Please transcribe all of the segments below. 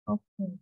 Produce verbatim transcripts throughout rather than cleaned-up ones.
Okay.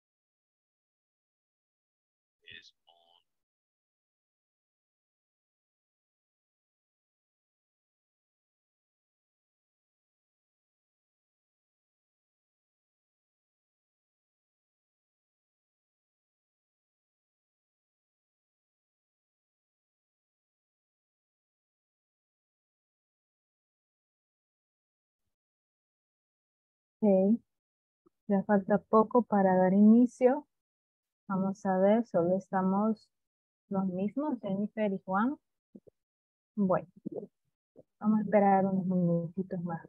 Ok, ya falta poco para dar inicio. Vamos a ver, solo estamos los mismos, Jennifer y Juan. Bueno, vamos a esperar unos minutitos más.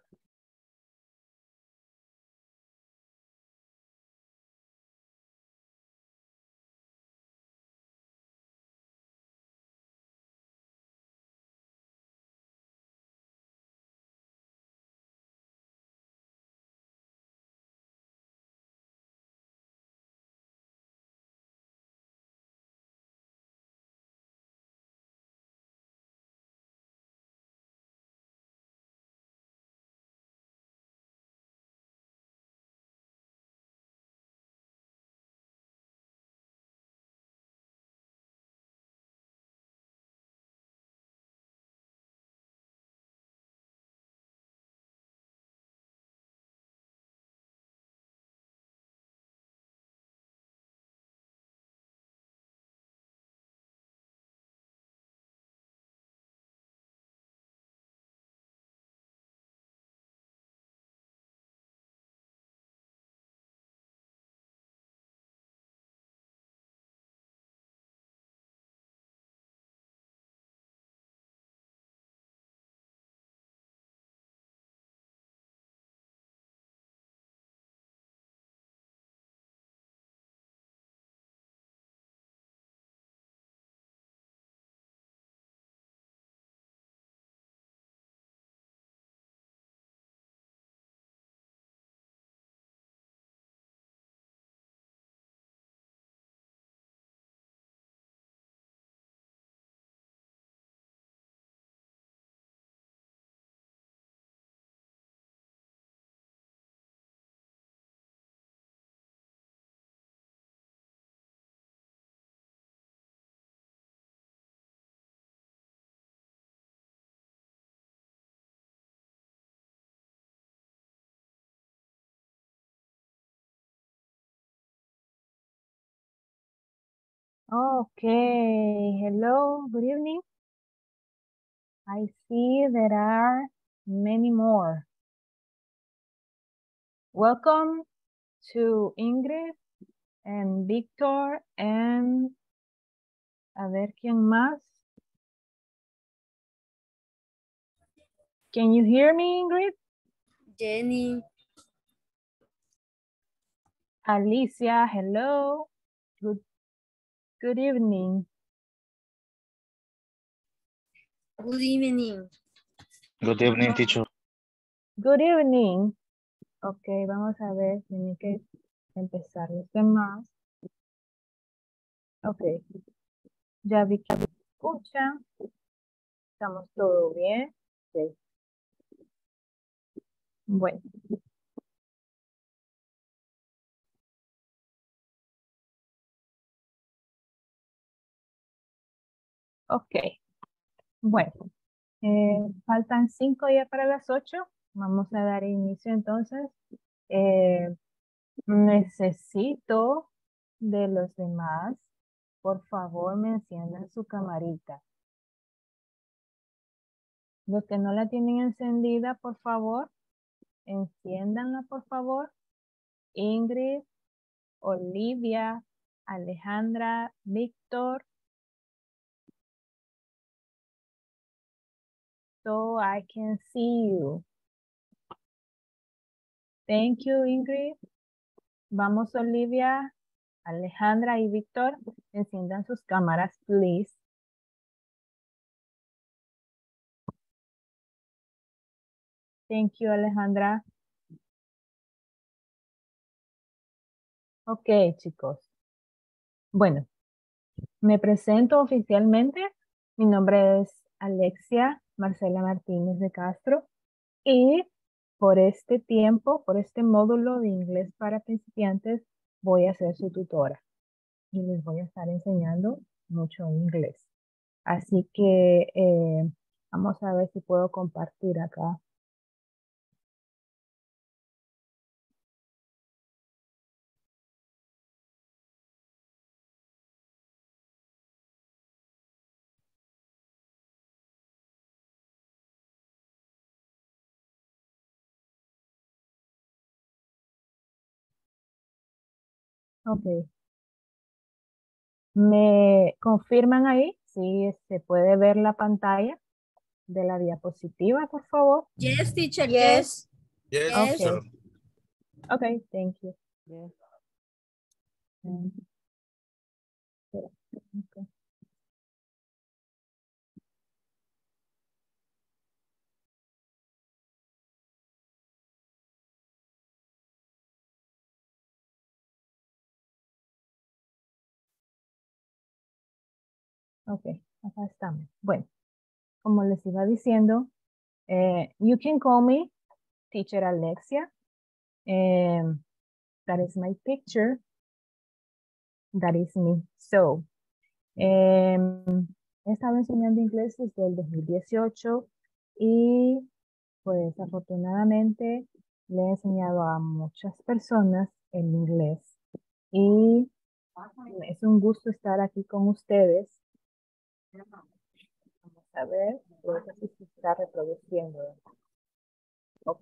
Okay, hello, good evening. I see there are many more. Welcome to Ingrid and Victor and a ver quién más. Can you hear me, Ingrid? Jenny. Alicia, hello. Good, good evening. Good evening. Good evening, teacher. Good evening. Ok, vamos a ver, tiene que empezar los demás. Ok, ya vi que me escuchan. Estamos todo bien. Okay. Bueno. Ok, bueno. Eh, faltan cinco ya para las ocho. Vamos a dar inicio entonces. Eh, necesito de los demás, por favor, me enciendan su camarita. Los que no la tienen encendida, por favor, enciéndanla, por favor. Ingrid, Olivia, Alejandra, Víctor. So I can see you. Thank you, Ingrid. Vamos, Olivia, Alejandra y Víctor. Enciendan sus cámaras, please. Thank you, Alejandra. Ok, chicos. Bueno, me presento oficialmente. Mi nombre es Alexia Marcela Martínez de Castro y por este tiempo, por este módulo de inglés para principiantes, voy a ser su tutora y les voy a estar enseñando mucho inglés. Así que eh, vamos a ver si puedo compartir acá. Ok. ¿Me confirman ahí si se puede ver la pantalla de la diapositiva, por favor? Yes, teacher, yes. Yes, Yes. sir. Okay, thank you. Yes. Mm, espera, okay. Ok, acá estamos. Bueno, como les iba diciendo, eh, you can call me teacher Alexia. Um, that is my picture. That is me. So, um, he estado enseñando inglés desde el dos mil dieciocho y pues afortunadamente le he enseñado a muchas personas el inglés y es un gusto estar aquí con ustedes. Vamos a ver, creo que sí se está reproduciendo. Ok.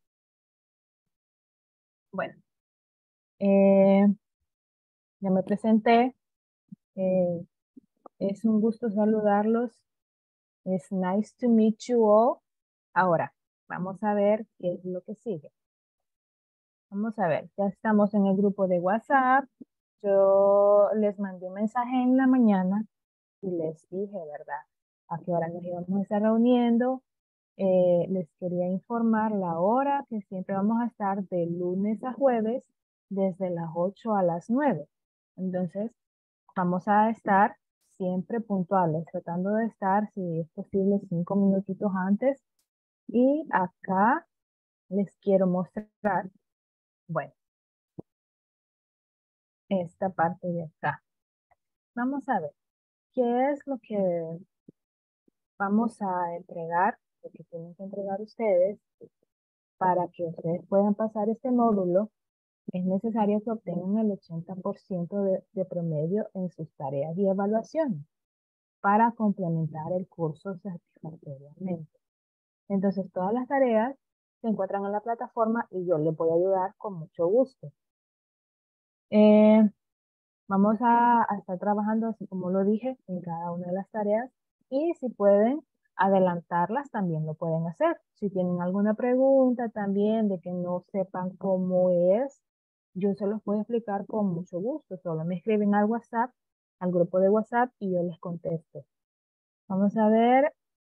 Bueno, eh, ya me presenté. Eh, es un gusto saludarlos. Es nice to meet you all. Ahora, vamos a ver qué es lo que sigue. Vamos a ver, ya estamos en el grupo de WhatsApp. Yo les mandé un mensaje en la mañana y les dije, ¿verdad? A qué hora nos íbamos a estar reuniendo. Eh, les quería informar la hora que siempre vamos a estar de lunes a jueves desde las ocho a las nueve. Entonces, vamos a estar siempre puntuales, tratando de estar, si es posible, cinco minutitos antes. Y acá les quiero mostrar, bueno, esta parte de acá. Vamos a ver, ¿qué es lo que vamos a entregar, lo que tienen que entregar ustedes para que ustedes puedan pasar este módulo? Es necesario que obtengan el ochenta por ciento de, de promedio en sus tareas y evaluaciones para complementar el curso satisfactoriamente. Entonces, todas las tareas se encuentran en la plataforma y yo les voy a ayudar con mucho gusto. Eh, vamos a, a estar trabajando, así como lo dije, en cada una de las tareas y si pueden adelantarlas, también lo pueden hacer. Si tienen alguna pregunta también de que no sepan cómo es, yo se los puedo explicar con mucho gusto. Solo me escriben al WhatsApp, al grupo de WhatsApp y yo les contesto. Vamos a ver.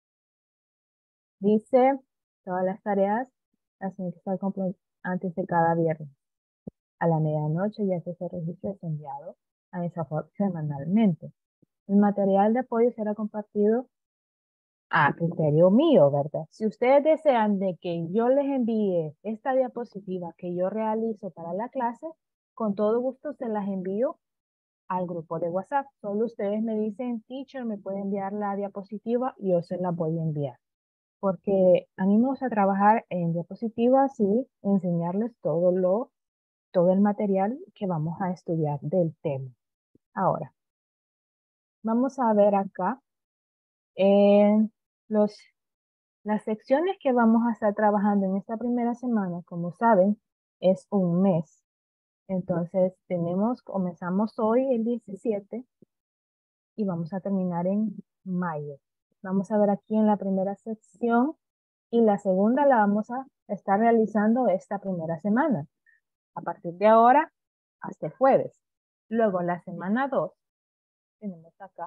Dice, todas las tareas las tienen que estar completas antes de cada viernes. A la medianoche ya que ese registro es enviado a esa forma semanalmente. El material de apoyo será compartido a criterio mío, ¿verdad? Si ustedes desean de que yo les envíe esta diapositiva que yo realizo para la clase, con todo gusto se las envío al grupo de WhatsApp. Solo ustedes me dicen, teacher, me puede enviar la diapositiva y yo se la voy a enviar. Porque a mí me gusta trabajar en diapositivas y enseñarles todo lo, todo el material que vamos a estudiar del tema. Ahora, vamos a ver acá en los, las secciones que vamos a estar trabajando en esta primera semana. Como saben, es un mes. Entonces, tenemos, comenzamos hoy el diecisiete y vamos a terminar en mayo. Vamos a ver aquí en la primera sección y la segunda la vamos a estar realizando esta primera semana. A partir de ahora hasta el jueves. Luego la semana dos, tenemos acá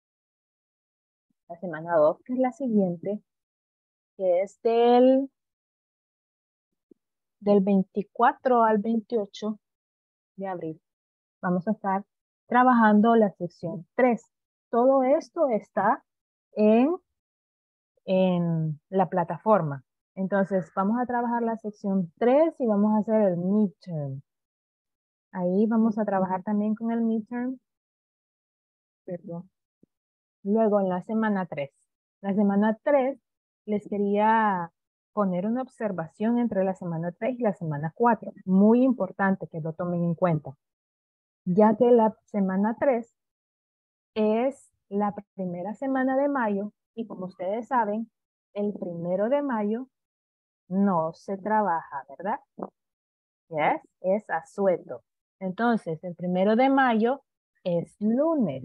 la semana dos, que es la siguiente, que es del, del veinticuatro al veintiocho de abril. Vamos a estar trabajando la sección tres. Todo esto está en, en la plataforma. Entonces, vamos a trabajar la sección tres y vamos a hacer el midterm. Ahí vamos a trabajar también con el midterm. Perdón. Luego en la semana tres. La semana tres les quería poner una observación entre la semana tres y la semana cuatro. Muy importante que lo tomen en cuenta. Ya que la semana tres es la primera semana de mayo y como ustedes saben, el primero de mayo no se trabaja, ¿verdad? Yes, es asueto. Entonces, el primero de mayo es lunes.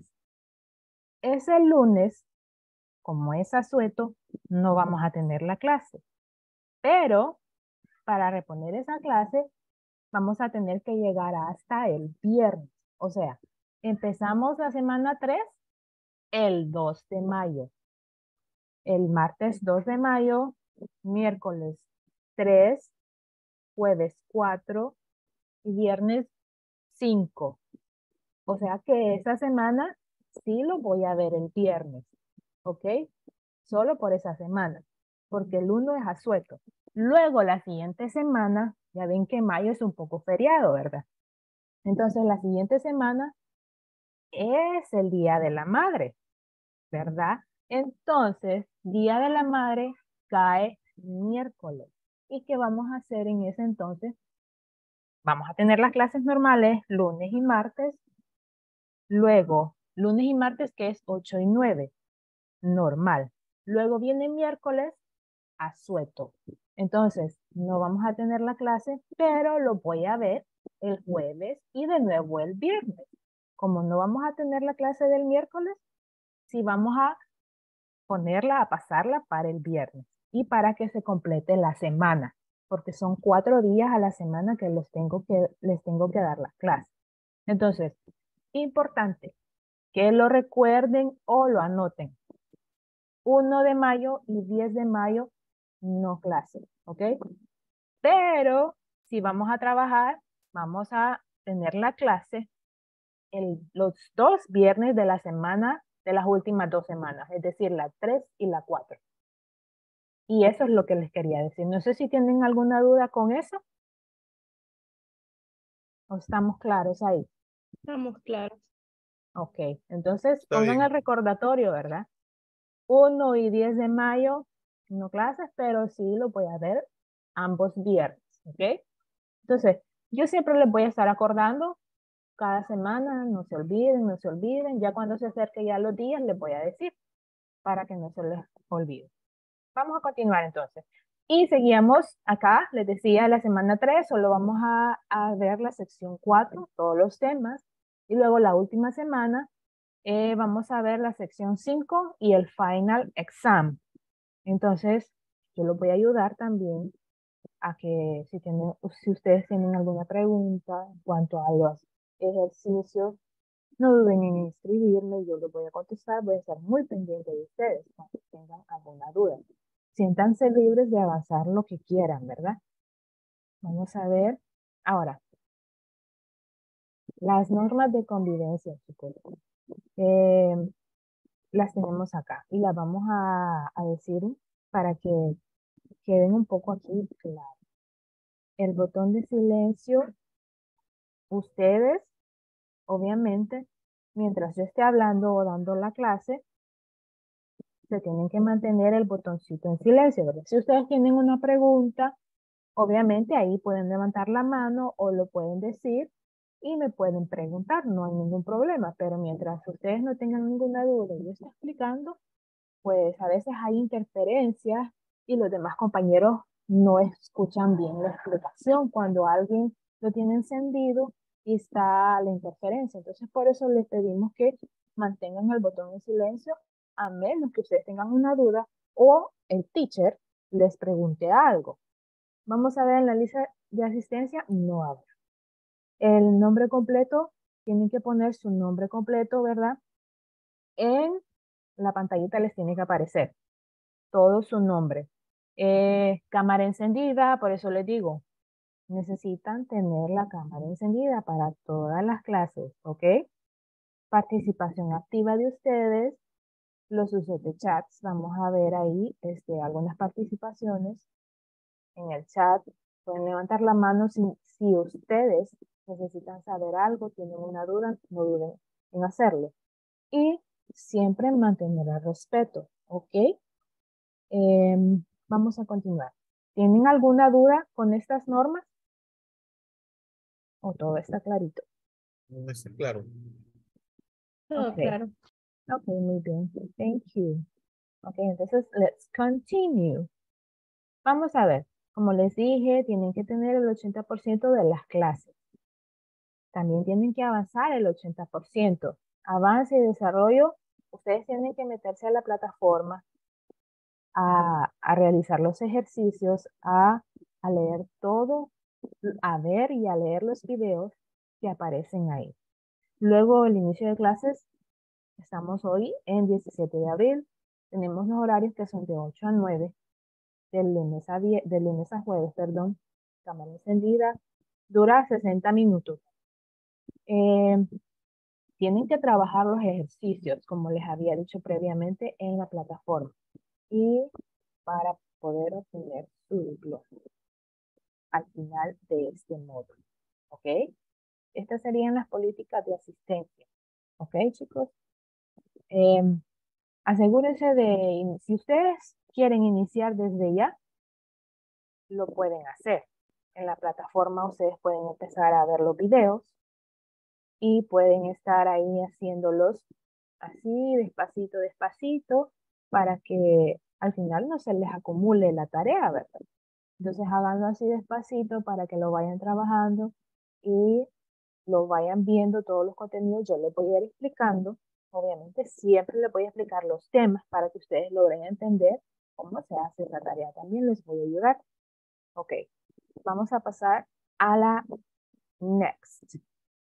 Ese lunes, como es asueto, no vamos a tener la clase. Pero para reponer esa clase, vamos a tener que llegar hasta el viernes. O sea, empezamos la semana tres el dos de mayo. El martes dos de mayo, miércoles tres, jueves cuatro y viernes cinco. O sea que esa semana sí lo voy a ver el viernes, ¿ok? Solo por esa semana, porque el uno es asueto. Luego la siguiente semana, ya ven que mayo es un poco feriado, ¿verdad? Entonces la siguiente semana es el Día de la Madre, ¿verdad? Entonces, Día de la Madre cae miércoles. ¿Y qué vamos a hacer en ese entonces? Vamos a tener las clases normales lunes y martes. Luego, lunes y martes, que es ocho y nueve, normal. Luego viene miércoles, asueto. Entonces, no vamos a tener la clase, pero lo voy a ver el jueves y de nuevo el viernes. Como no vamos a tener la clase del miércoles, sí vamos a ponerla, a pasarla para el viernes y para que se complete la semana, porque son cuatro días a la semana que, los tengo que les tengo que dar las clases. Entonces, importante que lo recuerden o lo anoten. uno de mayo y diez de mayo no clase, ¿ok? Pero si vamos a trabajar, vamos a tener la clase el, los dos viernes de la semana, de las últimas dos semanas, es decir, la tres y la cuatro. Y eso es lo que les quería decir. No sé si tienen alguna duda con eso. ¿O estamos claros ahí? Estamos claros. Ok, entonces Está pongan bien. el recordatorio, ¿verdad? uno y diez de mayo, no clases, pero sí lo voy a ver ambos viernes, ¿ok? Entonces, yo siempre les voy a estar acordando cada semana, no se olviden, no se olviden. Ya cuando se acerque ya los días, les voy a decir para que no se les olvide. Vamos a continuar entonces. Y seguíamos acá, les decía, la semana tres, solo vamos a, a ver la sección cuatro, todos los temas. Y luego la última semana eh, vamos a ver la sección cinco y el final exam. Entonces, yo los voy a ayudar también a que si, tienen, si ustedes tienen alguna pregunta en cuanto a los ejercicios, no duden en inscribirme, yo les voy a contestar, voy a estar muy pendiente de ustedes cuando tengan alguna duda. Siéntanse libres de avanzar lo que quieran, ¿verdad? Vamos a ver. Ahora, las normas de convivencia, chicos, eh, las tenemos acá y las vamos a, a decir para que queden un poco aquí claras. El botón de silencio, ustedes, obviamente, mientras yo esté hablando o dando la clase, se tienen que mantener el botoncito en silencio, ¿verdad? Si ustedes tienen una pregunta, obviamente ahí pueden levantar la mano o lo pueden decir y me pueden preguntar, no hay ningún problema, pero mientras ustedes no tengan ninguna duda y yo estoy explicando, pues a veces hay interferencias y los demás compañeros no escuchan bien la explicación cuando alguien lo tiene encendido y está la interferencia. Entonces por eso les pedimos que mantengan el botón en silencio a menos que ustedes tengan una duda o el teacher les pregunte algo. Vamos a ver en la lista de asistencia, no habrá. El nombre completo, tienen que poner su nombre completo, ¿verdad? En la pantallita les tiene que aparecer todo su nombre. Eh, cámara encendida, por eso les digo, necesitan tener la cámara encendida para todas las clases, ¿ok? Participación activa de ustedes, los usos de chats, vamos a ver ahí este, algunas participaciones en el chat. Pueden levantar la mano si, si ustedes necesitan saber algo, tienen una duda, no duden en hacerlo. Y siempre mantener el respeto, ¿ok? Eh, vamos a continuar. ¿Tienen alguna duda con estas normas? ¿O todo está clarito? No está claro. Todo Ok. claro. Ok, muy bien. Thank you. Ok, entonces, let's continue. Vamos a ver. Como les dije, tienen que tener el ochenta por ciento de las clases. También tienen que avanzar el ochenta por ciento. Avance y desarrollo, ustedes tienen que meterse a la plataforma, a, a realizar los ejercicios, a, a leer todo, a ver y a leer los videos que aparecen ahí. Luego, el inicio de clases, estamos hoy en diecisiete de abril. Tenemos los horarios que son de ocho a nueve, del lunes a, die- de lunes a jueves, perdón. Cámara encendida. Dura sesenta minutos. Eh, tienen que trabajar los ejercicios, como les había dicho previamente, en la plataforma. Y para poder obtener su diploma al final de este módulo. ¿Ok? Estas serían las políticas de asistencia. ¿Ok, chicos? Eh, asegúrense de, si ustedes quieren iniciar desde ya, lo pueden hacer. En la plataforma ustedes pueden empezar a ver los videos y pueden estar ahí haciéndolos así, despacito, despacito, para que al final no se les acumule la tarea, ¿verdad? Entonces háganlo así despacito para que lo vayan trabajando y lo vayan viendo todos los contenidos. Yo les voy a ir explicando. Obviamente siempre les voy a explicar los temas para que ustedes logren entender cómo se hace esa tarea. También les voy a ayudar. Ok, vamos a pasar a la next.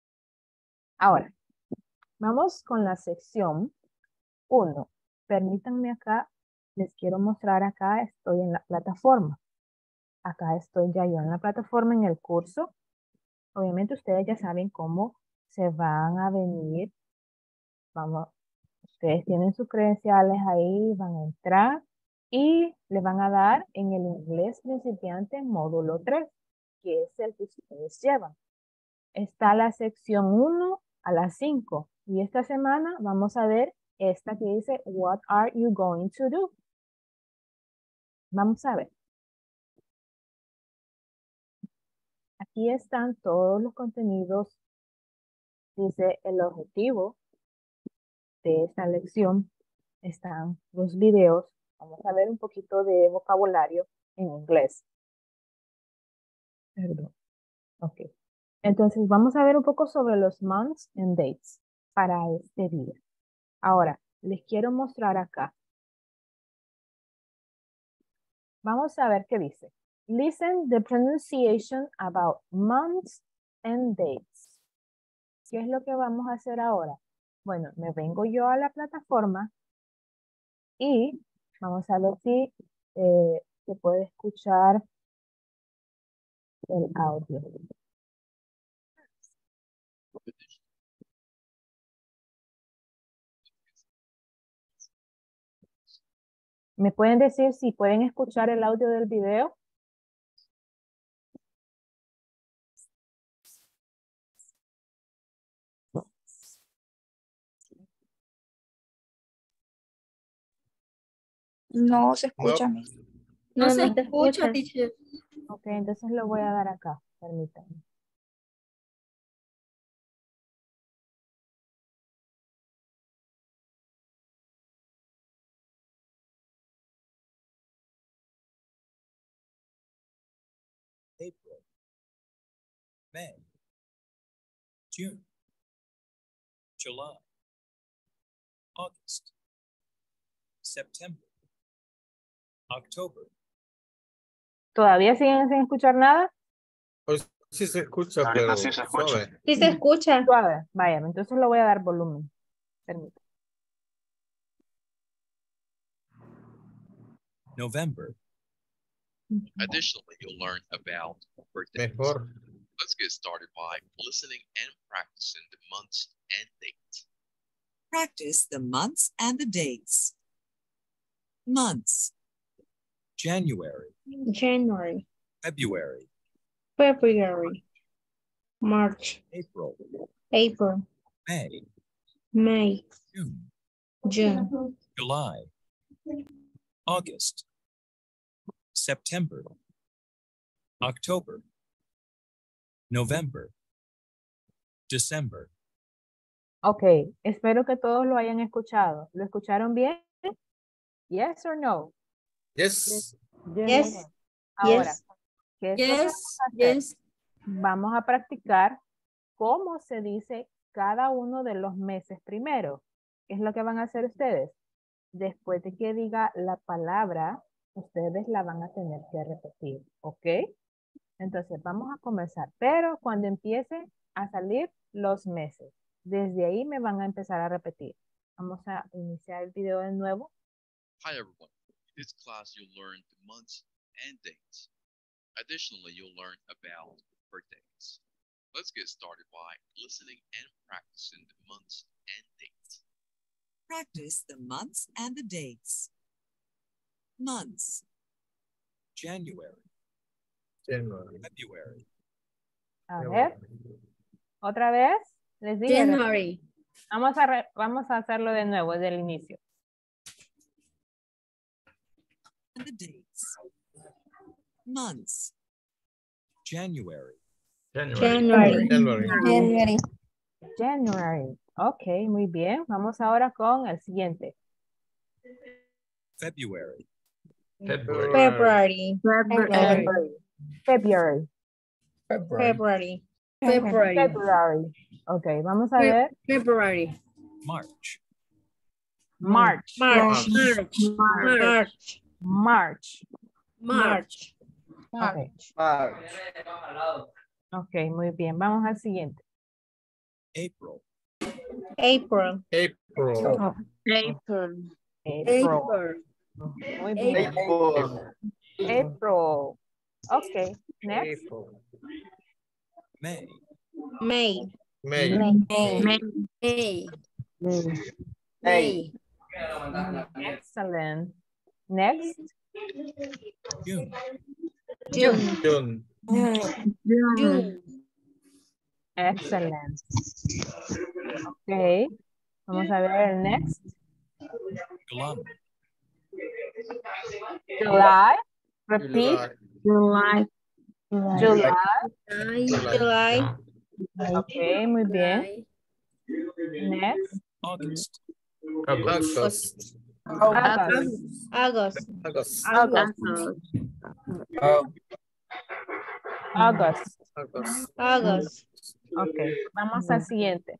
Ahora, vamos con la sección uno. Permítanme acá, les quiero mostrar acá, estoy en la plataforma. Acá estoy ya yo en la plataforma en el curso. Obviamente ustedes ya saben cómo se van a venir. Vamos, ustedes tienen sus credenciales ahí, van a entrar y les van a dar en el inglés principiante módulo tres, que es el que ustedes llevan. Está la sección uno a las cinco y esta semana vamos a ver esta que dice What are you going to do? Vamos a ver. Aquí están todos los contenidos. Dice el objetivo de esta lección. Están los videos. Vamos a ver un poquito de vocabulario en inglés. Perdón. Ok. Entonces vamos a ver un poco sobre los months and dates para este día. Ahora, les quiero mostrar acá. Vamos a ver qué dice. Listen the pronunciation about months and dates. ¿Qué es lo que vamos a hacer ahora? Bueno, me vengo yo a la plataforma y vamos a ver si eh, se puede escuchar el audio. ¿Me pueden decir si pueden escuchar el audio del video? No se escucha. No. Miss. No, No, se no te escucha, escucha. teacher. Ok, entonces lo voy a dar acá. Permítanme. April, May, June, July, August, September, October, ¿Todavía siguen sin escuchar nada? Pues sí se escucha, Ahorita pero sí se escucha. suave. Sí se escucha. Suave. Vaya, entonces lo voy a dar volumen. Permítanme. November, Additionally, you'll learn about birthdays. Mejor. Let's get started by listening and practicing the months and dates. Practice the months and the dates. Months. January, January, February, February, March, April, April, May, May, June, June, July, August, September, October, November, December. Ok, espero que todos lo hayan escuchado. ¿Lo escucharon bien? Yes or no? Yes. Yes. Ahora, Yes. ¿qué es lo que vamos Yes, a hacer? yes. Vamos a practicar cómo se dice cada uno de los meses primero. ¿Qué es lo que van a hacer ustedes? Después de que diga la palabra, ustedes la van a tener que repetir, ¿ok? Entonces vamos a comenzar, pero cuando empiece a salir los meses, desde ahí me van a empezar a repetir. Vamos a iniciar el video de nuevo. Hi everyone. In this class, you'll learn the months and dates. Additionally, you'll learn about birthdays. Let's get started by listening and practicing the months and dates. Practice the months and the dates. Months. January, January. February, A ver, otra vez. Les dije, January, vamos a, re- vamos a hacerlo de nuevo, desde el inicio. And the dates. Months. January, January, January. January, January. Ok, muy bien. Vamos ahora con el siguiente. February, February. February, February, February. February, February, February. Ok, vamos a ver. February, March, March. March, March, March. March, Ok. Ok, muy bien. Vamos al siguiente. April, April, April. April, April. Muy bien. April. Ok, next. April. May, May, May. May, May, May, Excellent. Next. June, June, June. June, Excellent. Ok. Vamos a ver el next. July, July. Repeat. July. July, July. July, Ok, muy bien. Next. August, August. August. August, August. August. August. August. August, Ok, vamos al siguiente.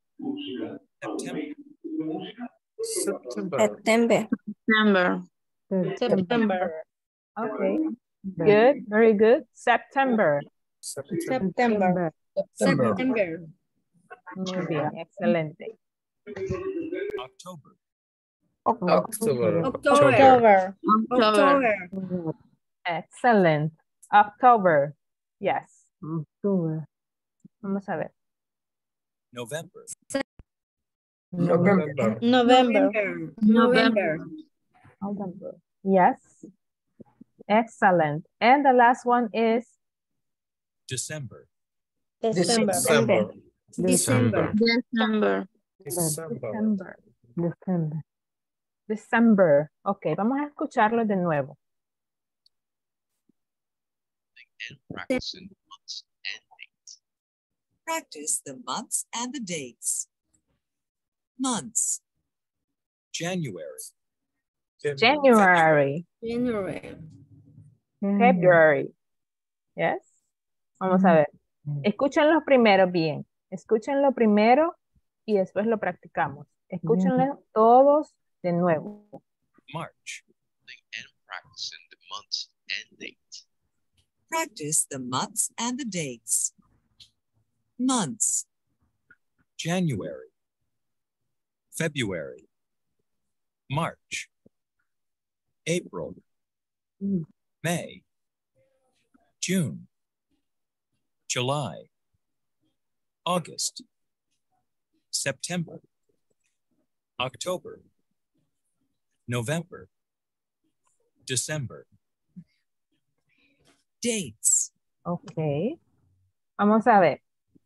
September, September. September, September, Okay, good, very good. September. September, September, Muy bien, excelente. October, October. October, October, Excellent. October. Yes. October. Vamos a ver. November, November. November, November, November. Yes. Excellent. And the last one is December, December, December. December, December, December. December. December. December. Ok, vamos a escucharlo de nuevo. And practicing the months and dates. Practice the months and the dates. Months. January, January. January, February. Yes. Vamos a ver. Escuchen los primeros bien. Escuchen lo primero y después lo practicamos. Escúchenlo todos de nuevo. And March, practicing the months and dates. Practice the months and the dates. Months. January, February, March, April, May, June, July, August, September, October, November, December. Dates. Ok. Vamos a ver.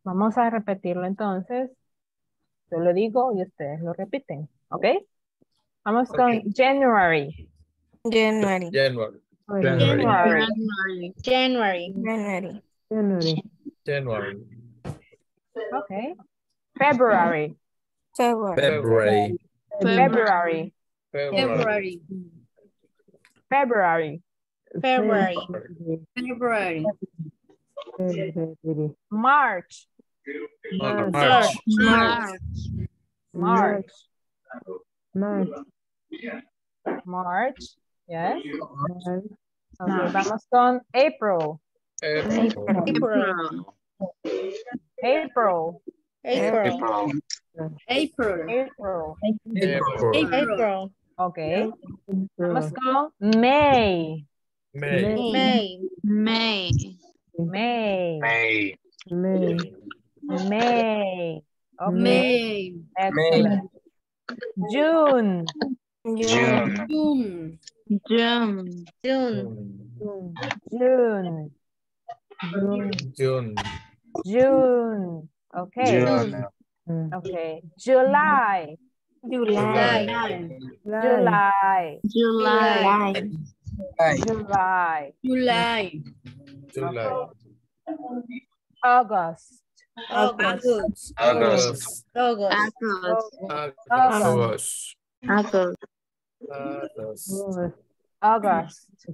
Vamos a repetirlo entonces. Yo lo digo y ustedes lo repiten. ¿Ok? Vamos con Okay. January. January. January. January. January. January. January. January. January. Okay. February. February. February. February. February. February. February. February. February. March. March. March. March. March. March. Yes. Okay, vamos con April. April. April. April. April. April. April. April. April. Okay. Vamos con May. May. May. May. May. May. May. May. Okay. May. Excellent. June. June. June. June. June. June. June. June. Okay. June. Okay. July. July. July. July. July. July. July. August. August. August. August. August. August. August. August. August.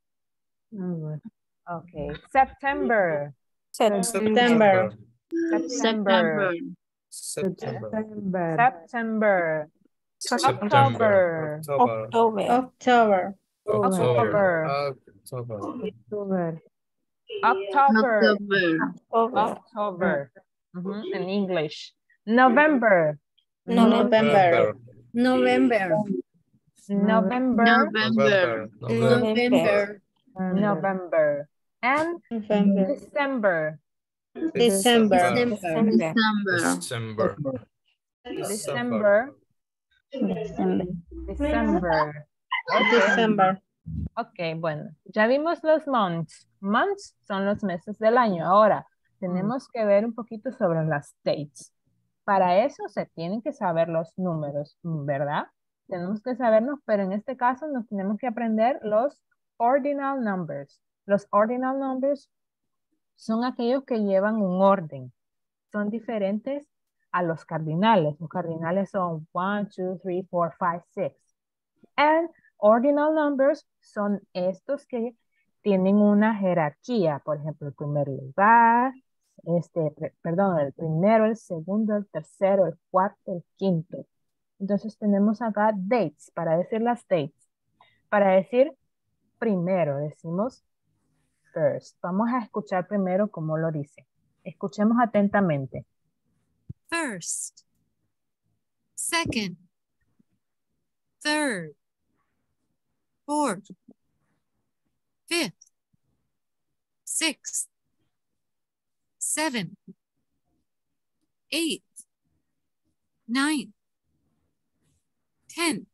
Okay. September. September. September. September. September. September. October. October. October. October. October. October. October. October. Mhm, in English. November. November. November. November. November. November. November. And November. December. December. December. December. December. December. December. Okay. December. Ok, bueno, ya vimos los months. Months son los meses del año. Ahora, tenemos que ver un poquito sobre las dates. Para eso se tienen que saber los números, ¿verdad? Tenemos que sabernos, pero en este caso nos tenemos que aprender los ordinal numbers. Los ordinal numbers son aquellos que llevan un orden. Son diferentes a los cardinales. Los cardinales son one, two, three, four, five, six. And ordinal numbers son estos que tienen una jerarquía. Por ejemplo, el primer lugar, este, perdón, el primero, el segundo, el tercero, el cuarto, el quinto. Entonces tenemos acá dates, para decir las dates. Para decir primero, decimos first. Vamos a escuchar primero cómo lo dice. Escuchemos atentamente. First. Second. Third. Fourth. Fifth. Sixth. Seventh. Eighth. Ninth. Tenth.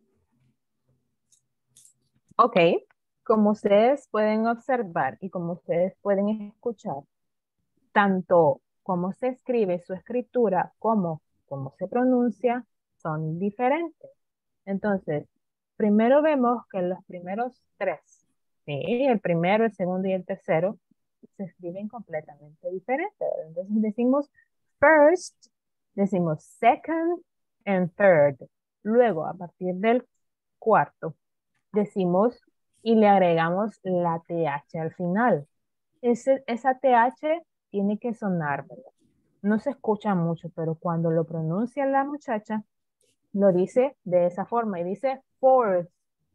Ok, como ustedes pueden observar y como ustedes pueden escuchar, tanto cómo se escribe su escritura como cómo se pronuncia son diferentes. Entonces, primero vemos que los primeros tres, ¿sí? El primero, el segundo y el tercero, se escriben completamente diferentes. Entonces decimos first, decimos second and third. Luego, a partir del cuarto, decimos y le agregamos la T H al final. Ese, esa T H tiene que sonar, ¿verdad? No se escucha mucho, pero cuando lo pronuncia la muchacha, lo dice de esa forma y dice fourth.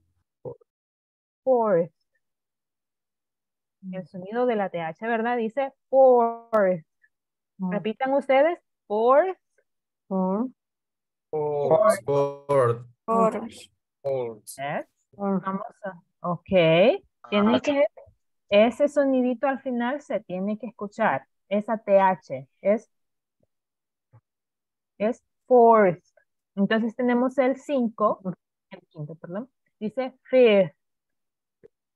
Fourth. El sonido de la T H, ¿verdad? Dice fourth. Repitan ustedes. Fourth. Fourth. Fourth. Fourth. Yes. Vamos a, ok. Tiene que, ese sonidito al final se tiene que escuchar. Esa T H es, es fourth. Entonces tenemos el cinco, el quinto, perdón. Dice fifth.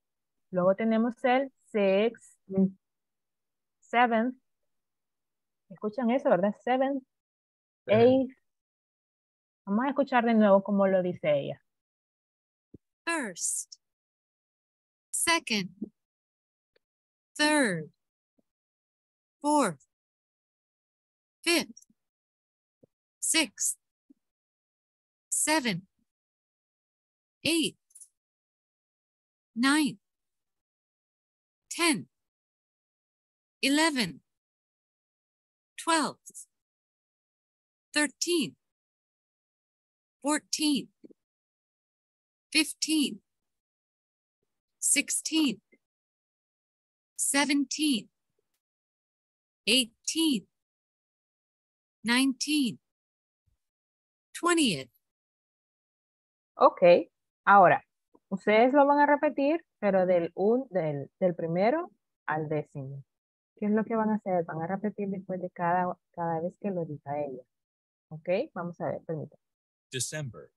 Luego tenemos el sixth, seventh, ¿Escuchan eso, verdad? Seventh, eighth. Vamos a escuchar de nuevo cómo lo dice ella. First, second, third, fourth, fifth, sixth, seventh, eighth, ninth, tenth, eleventh, twelfth, thirteenth, fourteenth, fifteenth, sixteenth, seventeenth, eighteenth, nineteenth, twentieth. Ok, ahora, ustedes lo van a repetir, pero del, un, del, del primero al décimo. ¿Qué es lo que van a hacer? Van a repetir después de cada, cada vez que lo diga ella. Ok, vamos a ver, permítanme. December,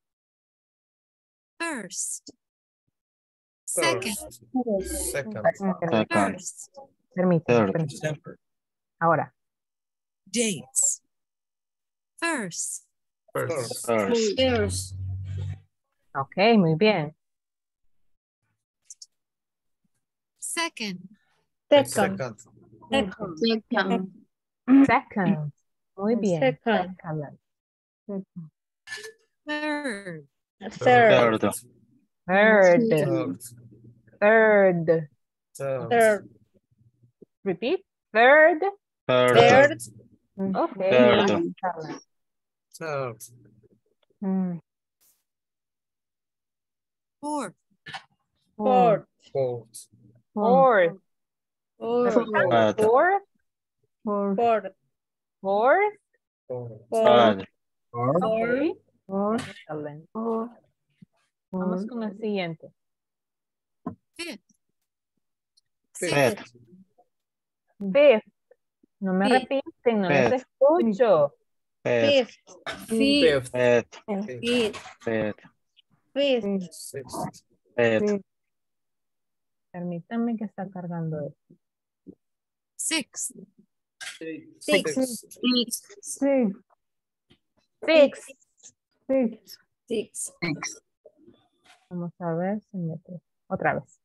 First, second, First. Second. Permítanme, first, permítanme, Third. permítanme. December, Ahora, dates. First, First. First. First. ok, muy bien. second, Second. Second. Second. Second. Second, muy bien. Second. Second. third, Third. Third. Third, Third. third. Third. Third. Repeat. Third. Third. Third. Okay. Third. Third. Mm. fourth, Fourth. Fourth. Fourth. Fourth. Fourth. Fourth. Fourth. Fourth. Fourth. Fourth. Fourth. Okay. Fourth. Excellent. Vamos con el siguiente. fifth, Fifth. sixth, Fifth. No me Fifth. repiten, no les Fifth. escucho. Fifth. Fifth. Fifth. Fifth. Fifth. Fifth. Fifth. Sixth. Fifth. Permítanme que está cargando esto. sixth, Sixth. Six. Six. Six. Vamos a ver si mete. Otra vez.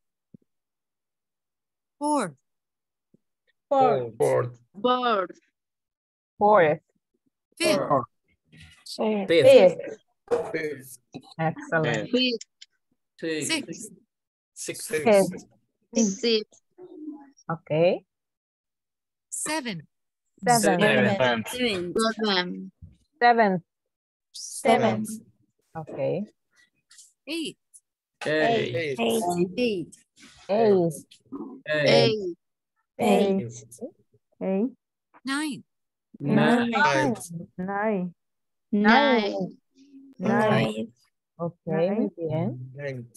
fourth, Fourth. Fourth. Fourth. Fourth. fifth, Fifth. Fifth. Fifth. Excellent. Fifth. sixth, Sixth. Fifth. Six. Okay. seventh, Seven. Seven. Seven. Seventh. Seven. Okay. eighth, Eight. Eight. Eight. Eight. Eight. Eight. ninth, Nine. Nine. Nine. Nine. Okay, muy bien. Ninth.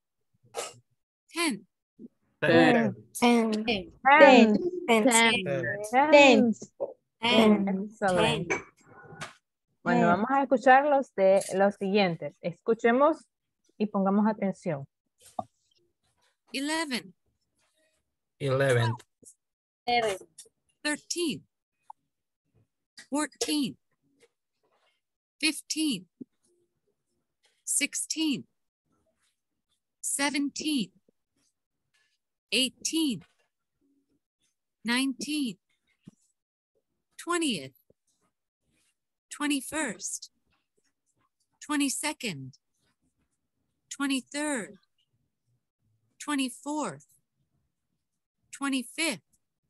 tenth, Ten. Ten. Ten. Ten. Ten. Ten. Excelente. Bueno, vamos a escuchar los de los siguientes. Escuchemos y pongamos atención. eleventh, Eleventh. thirteenth, fourteenth, fifteenth, sixteenth, seventeenth, eighteenth, nineteenth, twentieth, twenty-first, twenty-second, twenty-third, twenty-fourth, twenty-fifth,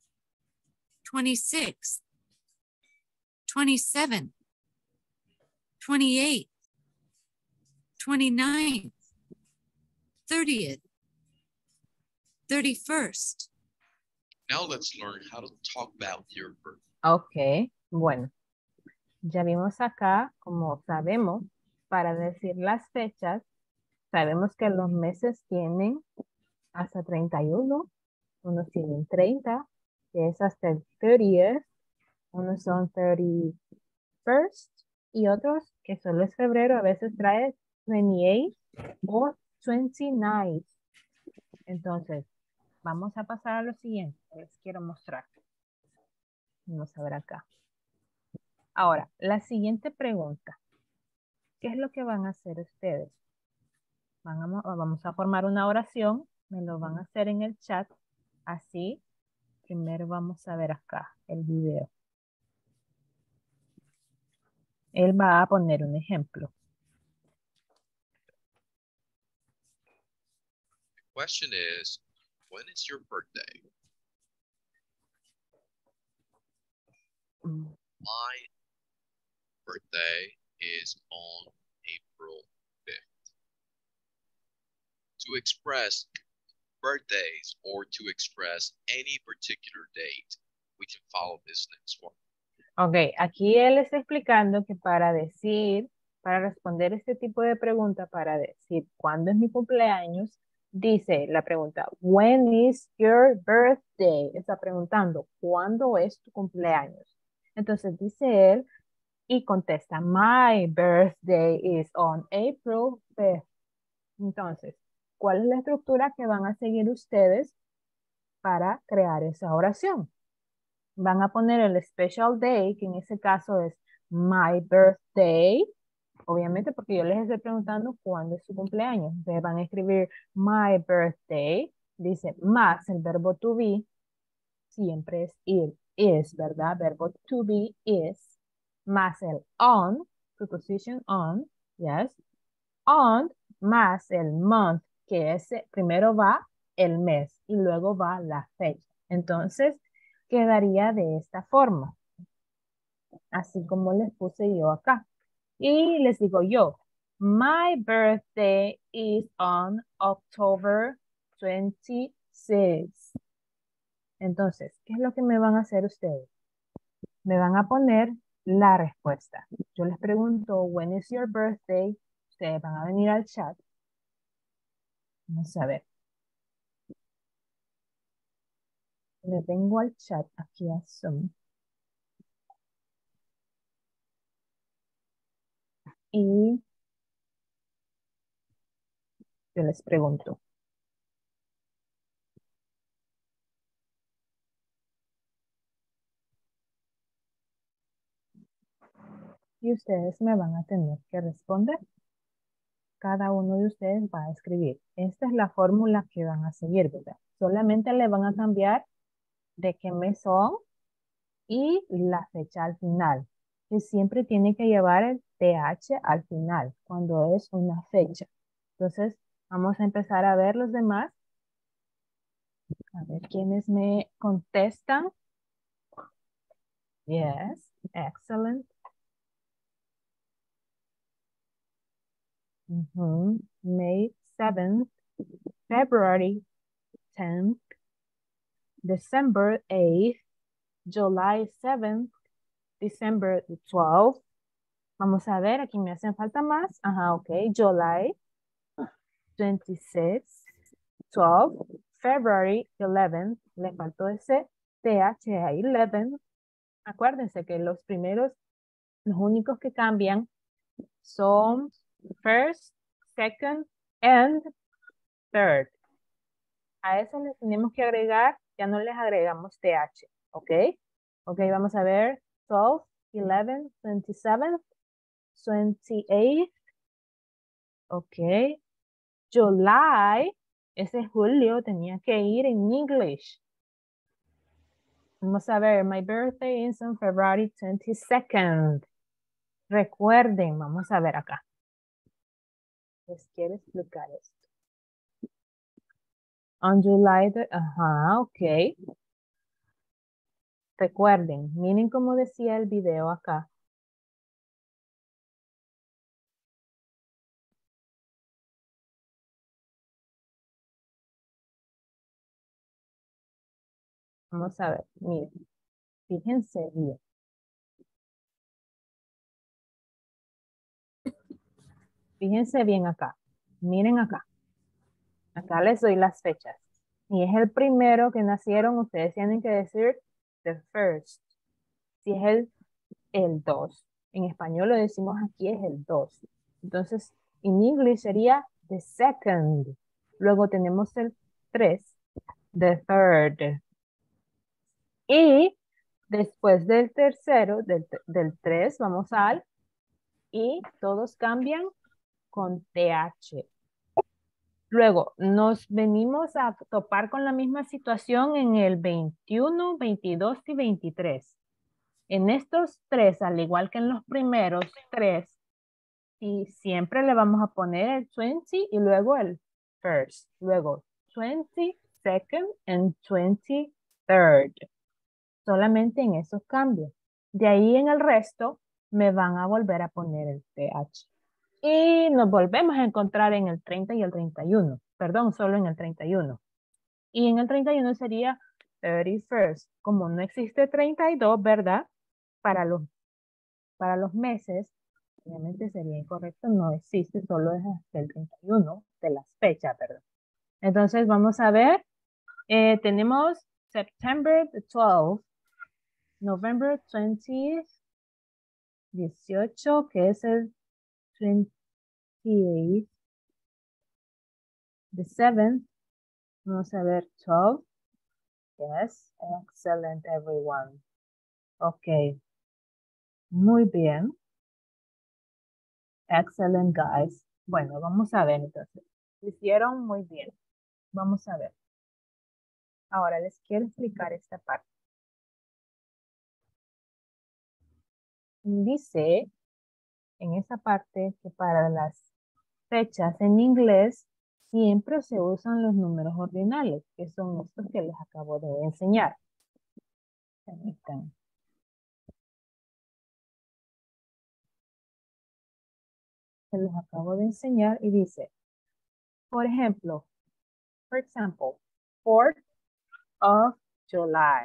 twenty-sixth, twenty-seventh, twenty-eighth, twenty-ninth, thirtieth, thirty-first. Now let's learn how to talk about your birthday. Ok, bueno. Ya vimos acá, como sabemos, para decir las fechas, sabemos que los meses tienen hasta treinta y uno, unos tienen treinta, que es hasta el thirtieth, unos son thirty-first, y otros, que solo es febrero, a veces trae twenty-eight o twenty-nine. Entonces, vamos a pasar a lo siguiente, les quiero mostrar. Vamos a ver acá. Ahora, la siguiente pregunta. ¿Qué es lo que van a hacer ustedes? Van a, vamos a formar una oración. Me lo van a hacer en el chat. Así, primero vamos a ver acá el video. Él va a poner un ejemplo. The question is, when is your birthday? My birthday is on April fifth. To express birthdays or to express any particular date, we can follow this next one. Ok, aquí él está explicando que para decir, para responder este tipo de pregunta, para decir cuándo es mi cumpleaños, dice la pregunta, when is your birthday? Está preguntando, ¿cuándo es tu cumpleaños? Entonces dice él y contesta, my birthday is on April fifth. Entonces, ¿cuál es la estructura que van a seguir ustedes para crear esa oración? Van a poner el special day, que en ese caso es my birthday, obviamente porque yo les estoy preguntando cuándo es su cumpleaños. Entonces van a escribir my birthday, dice más el verbo to be, siempre es ir, is, ¿verdad? Verbo to be is, más el on, preposition on, yes, on, más el month, que es, primero va el mes y luego va la fecha. Entonces, quedaría de esta forma, así como les puse yo acá. Y les digo yo, my birthday is on October twenty-sixth. Entonces, ¿qué es lo que me van a hacer ustedes? Me van a poner la respuesta. Yo les pregunto, when is your birthday? Ustedes van a venir al chat. Vamos a ver. Le vengo al chat aquí a Zoom. Y yo les pregunto. Y ustedes me van a tener que responder. Cada uno de ustedes va a escribir. Esta es la fórmula que van a seguir, ¿verdad? Solamente le van a cambiar de qué mes son y la fecha al final. Que siempre tiene que llevar el T H al final, cuando es una fecha. Entonces, vamos a empezar a ver los demás. A ver quiénes me contestan. Yes, excellent. Uh-huh. May seventh, February tenth, December eighth, July seventh, December twelfth. Vamos a ver, aquí me hacen falta más. Ajá, ok. July twenty-sixth, twelve, February eleventh. Le faltó ese T H a eleven. Acuérdense que los primeros, los únicos que cambian son first, second, and third. A eso les tenemos que agregar, ya no les agregamos T H, ¿ok? Ok, vamos a ver, twelve, eleven, twenty-seven, twenty-eight, ok. July, ese julio tenía que ir en English. Vamos a ver, my birthday is on February twenty-second. Recuerden, vamos a ver acá. Les quiero explicar esto. On July, the, ajá, ok. Recuerden, miren como decía el video acá. Vamos a ver, miren. Fíjense bien. Fíjense bien acá. Miren acá. Acá les doy las fechas. Si es el primero que nacieron, ustedes tienen que decir the first. Si es el, el dos. En español lo decimos aquí es el dos. Entonces, en inglés sería the second. Luego tenemos el tres, the third. Y Después del tercero, del, del tres, vamos al y todos cambian con T H. Luego, nos venimos a topar con la misma situación en el veintiuno, veintidós y veintitrés. En estos tres, al igual que en los primeros tres, y siempre le vamos a poner el veinte y luego el first. Luego, twenty-second and twenty-third. Solamente en esos cambios. De ahí en el resto, me van a volver a poner el T H. Y nos volvemos a encontrar en el treinta y el treinta y uno. Perdón, solo en el treinta y uno. Y en el treinta y uno sería thirty-first. Como no existe treinta y dos, ¿verdad? Para los, para los meses, obviamente sería incorrecto. No existe, solo es hasta el treinta y uno de las fechas, perdón. Entonces vamos a ver. Eh, tenemos September the twelfth. November twentieth. dieciocho, que es el twenty-eighth. The seventh, vamos a ver, twelve. Yes, excellent everyone. Ok, muy bien. Excellent guys. Bueno, vamos a ver entonces. Lo hicieron muy bien. Vamos a ver. Ahora les quiero explicar esta parte. Dice en esa parte que para las fechas en inglés siempre se usan los números ordinales, que son estos que les acabo de enseñar. Permítanme. Se los acabo de enseñar y dice, por ejemplo, for example, fourth of July,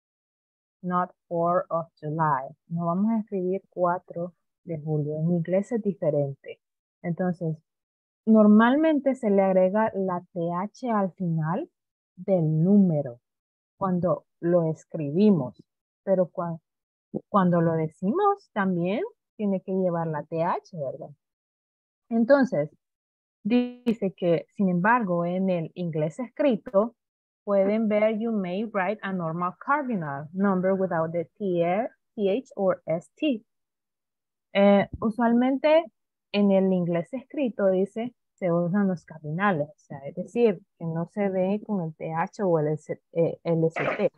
not fourth of July. No vamos a escribir cuatro de julio. En inglés es diferente. Entonces, normalmente se le agrega la T H al final del número cuando lo escribimos, pero cuando, cuando lo decimos también tiene que llevar la T H, ¿verdad? Entonces, dice que, sin embargo, en el inglés escrito, pueden ver, you may write a normal cardinal number without the th or st. Eh, usualmente, en el inglés escrito, dice, se usan los cardinales, o sea, es decir, que no se ve con el th o el, eh, el st.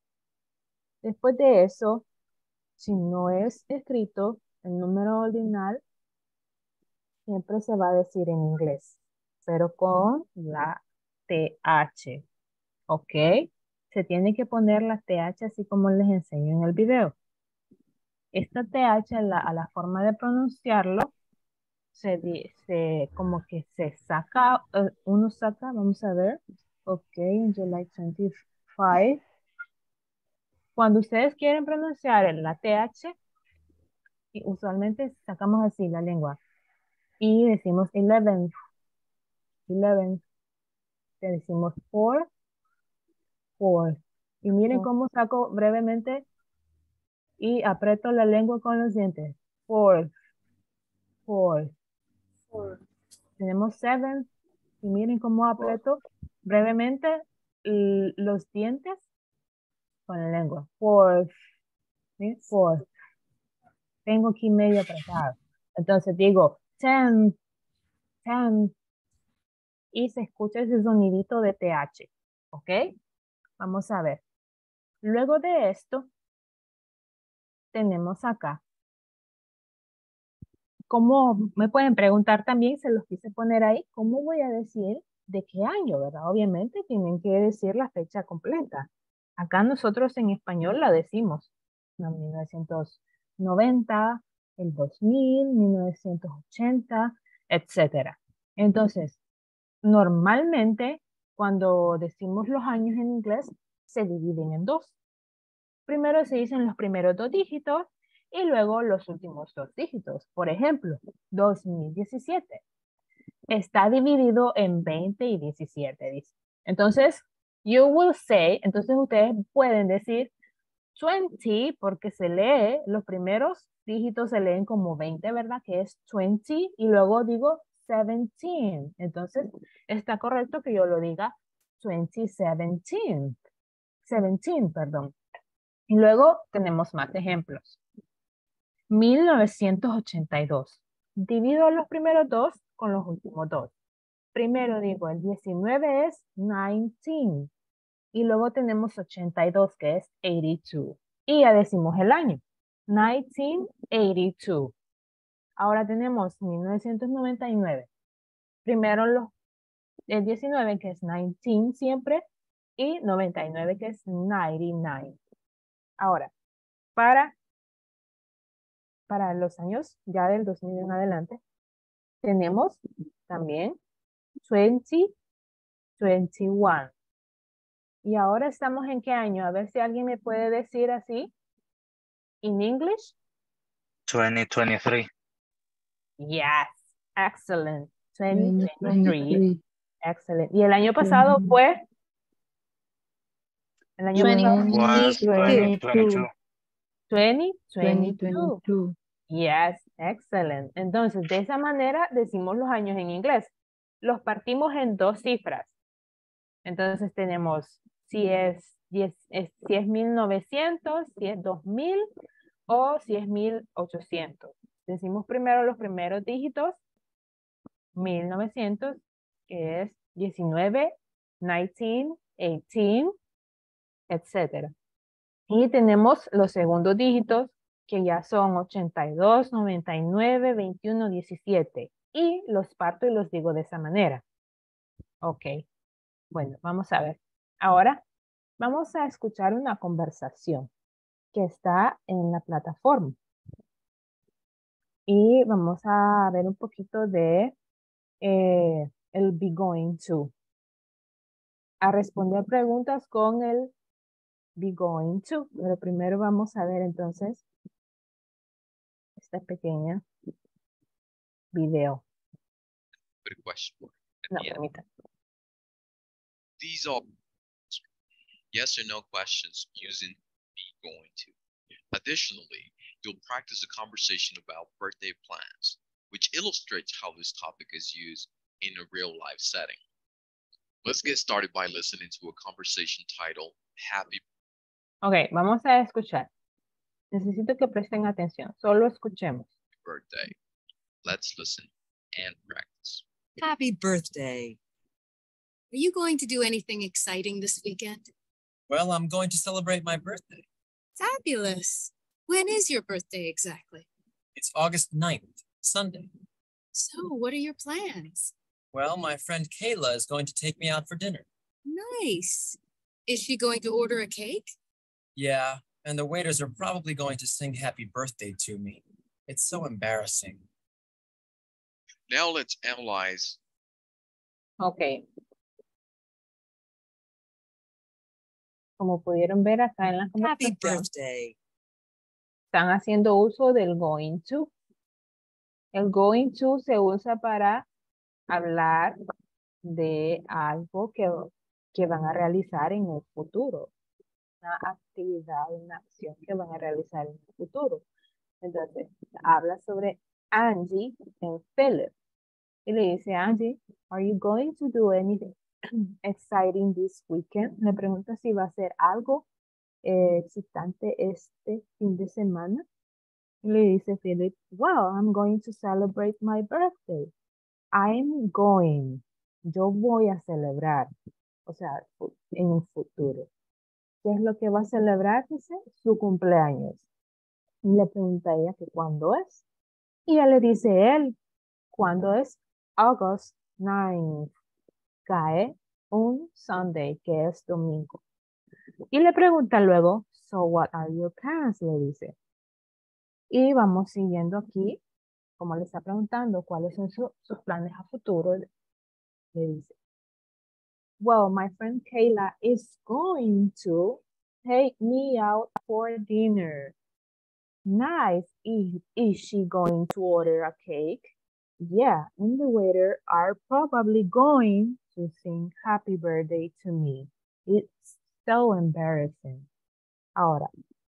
Después de eso, si no es escrito, el número ordinal siempre se va a decir en inglés, pero con la T H, ¿ok? Se tiene que poner la T H así como les enseño en el video. Esta T H, a la, a la forma de pronunciarlo, se dice como que se saca, uh, uno saca, vamos a ver, ok, en July twenty-fifth. Cuando ustedes quieren pronunciar la T H, y usualmente sacamos así la lengua y decimos eleventh, eleventh, le decimos four, four. Y miren cómo saco brevemente y aprieto la lengua con los dientes. Four, four. Four. Tenemos seven y miren cómo aprieto brevemente los dientes con la lengua. Four, ¿sí? Four. Tengo aquí medio apretado. Entonces digo ten, ten. Y se escucha ese sonidito de T H. ¿Ok? Vamos a ver. Luego de esto, tenemos acá. ¿Cómo? Me pueden preguntar también, se los quise poner ahí, ¿cómo voy a decir de qué año, verdad? Obviamente tienen que decir la fecha completa. Acá nosotros en español la decimos. No, mil novecientos noventa, el dos mil, mil novecientos ochenta, etcétera. Entonces, normalmente, cuando decimos los años en inglés, se dividen en dos. Primero se dicen los primeros dos dígitos y luego los últimos dos dígitos. Por ejemplo, dos mil diecisiete. Está dividido en veinte y diecisiete, dice. Entonces, you will say, entonces ustedes pueden decir veinte porque se lee, los primeros dígitos se leen como veinte, ¿verdad? Que es veinte y luego digo diecisiete. Entonces, está correcto que yo lo diga veinte diecisiete. diecisiete, perdón. Y luego tenemos más ejemplos. mil novecientos ochenta y dos. Divido los primeros dos con los últimos dos. Primero digo, el diecinueve es diecinueve. Y luego tenemos ochenta y dos, que es ochenta y dos. Y ya decimos el año. mil novecientos ochenta y dos. Ahora tenemos mil novecientos noventa y nueve. Primero los, el diecinueve, que es diecinueve siempre. Y noventa y nueve, que es noventa y nueve. Ahora, para, para los años ya del dos mil en adelante, tenemos también veinte, veintiuno. Y ahora estamos en qué año? A ver si alguien me puede decir así. ¿En English? twenty twenty-three. Yes, excellent. twenty twenty twenty-three. twenty-three. Excellent. ¿Y el año pasado fue? El año pasado Was twenty twenty-two. twenty twenty twenty-two. twenty-two. Yes, excellent. Entonces, de esa manera decimos los años en inglés. Los partimos en dos cifras. Entonces tenemos si es, diez, es, si es mil novecientos, si es dos mil o si es mil ochocientos. Decimos primero los primeros dígitos. mil novecientos, que es diecinueve, diecinueve, dieciocho, etcétera. Y tenemos los segundos dígitos, que ya son ochenta y dos, noventa y nueve, veintiuno, diecisiete. Y los parto y los digo de esa manera. Ok. Bueno, vamos a ver. Ahora vamos a escuchar una conversación que está en la plataforma. Y vamos a ver un poquito de eh, el be going to. A responder preguntas con el be going to. Pero primero vamos a ver entonces esta pequeña video. Put a question mark at No, the end. permítame. These are yes or no questions using be going to. Additionally, you'll practice a conversation about birthday plans, which illustrates how this topic is used in a real life setting. Let's get started by listening to a conversation titled Happy Ok, vamos a escuchar. Necesito que presten atención. Solo escuchemos. Birthday. Let's listen and practice. Happy birthday. Are you going to do anything exciting this weekend? Well, I'm going to celebrate my birthday. Fabulous. When is your birthday exactly? It's August ninth, Sunday. So, what are your plans? Well, my friend Kayla is going to take me out for dinner. Nice. Is she going to order a cake? Yeah, and the waiters are probably going to sing happy birthday to me. It's so embarrassing. Now let's analyze. Ok. Como pudieron ver acá en la Happy conversación, birthday. están haciendo uso del going to. El going to se usa para hablar de algo que, que van a realizar en un futuro. Una actividad, una acción que van a realizar en el futuro. Entonces, habla sobre Angie en Philip. Y le dice, Angie, are you going to do anything exciting this weekend? Le pregunta si va a hacer algo eh, excitante este fin de semana. Y le dice Philip, well, I'm going to celebrate my birthday. I'm going. Yo voy a celebrar. O sea, en un futuro. ¿Qué es lo que va a celebrar? Dice, su cumpleaños. Y le pregunta a ella que cuándo es. Y ella le dice él, ¿cuándo es? August ninth. Cae un Sunday, que es domingo. Y le pregunta luego, so what are your plans? Le dice. Y vamos siguiendo aquí, como le está preguntando, ¿cuáles son su, sus planes a futuro? Le dice, well, my friend Kayla is going to take me out for dinner. Nice. Is, is she going to order a cake? Yeah, and the waiter are probably going to sing happy birthday to me. It's so embarrassing. Ahora.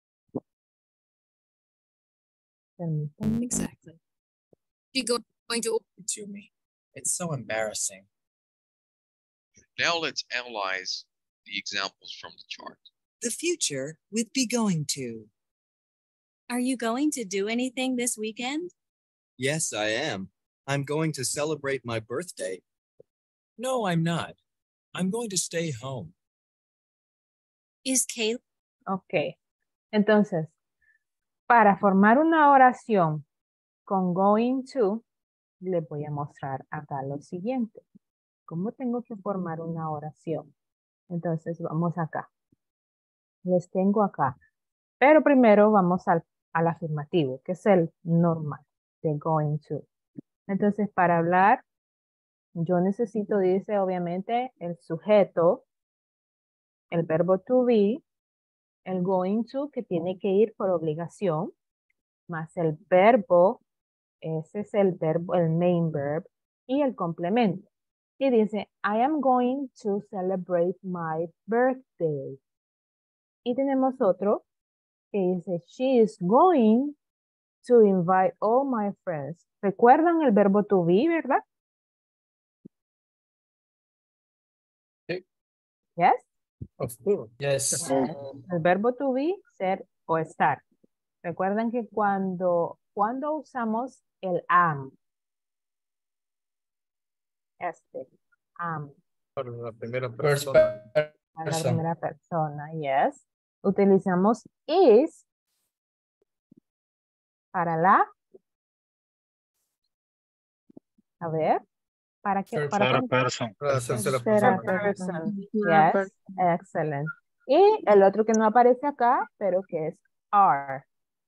Permítame. Exactly. She go- going to To me. It's so embarrassing. Now let's analyze the examples from the chart. The future with be going to. Are you going to do anything this weekend? Yes, I am. I'm going to celebrate my birthday. No, I'm not. I'm going to stay home. Is Kayla? Ok. Entonces, para formar una oración con going to, les voy a mostrar acá lo siguiente. ¿Cómo tengo que formar una oración? Entonces, vamos acá. Les tengo acá. Pero primero vamos al, al afirmativo, que es el normal de going to. Entonces, para hablar, yo necesito, dice, obviamente, el sujeto, el verbo to be, el going to, que tiene que ir por obligación, más el verbo, ese es el verbo, el main verb, y el complemento. Y dice, I am going to celebrate my birthday. Y tenemos otro que dice, she is going to invite all my friends. ¿Recuerdan el verbo to be, verdad? Sí. Yes? Of course. Yes. Yes. El verbo to be, ser o estar. Recuerden que cuando, cuando usamos el am, este, am, Para la primera persona. a la primera persona, yes. Utilizamos is para la, a ver, ¿para qué? Third Para person. Para la tercera tercera persona. person. Yes, excellent. Y el otro que no aparece acá, pero que es are.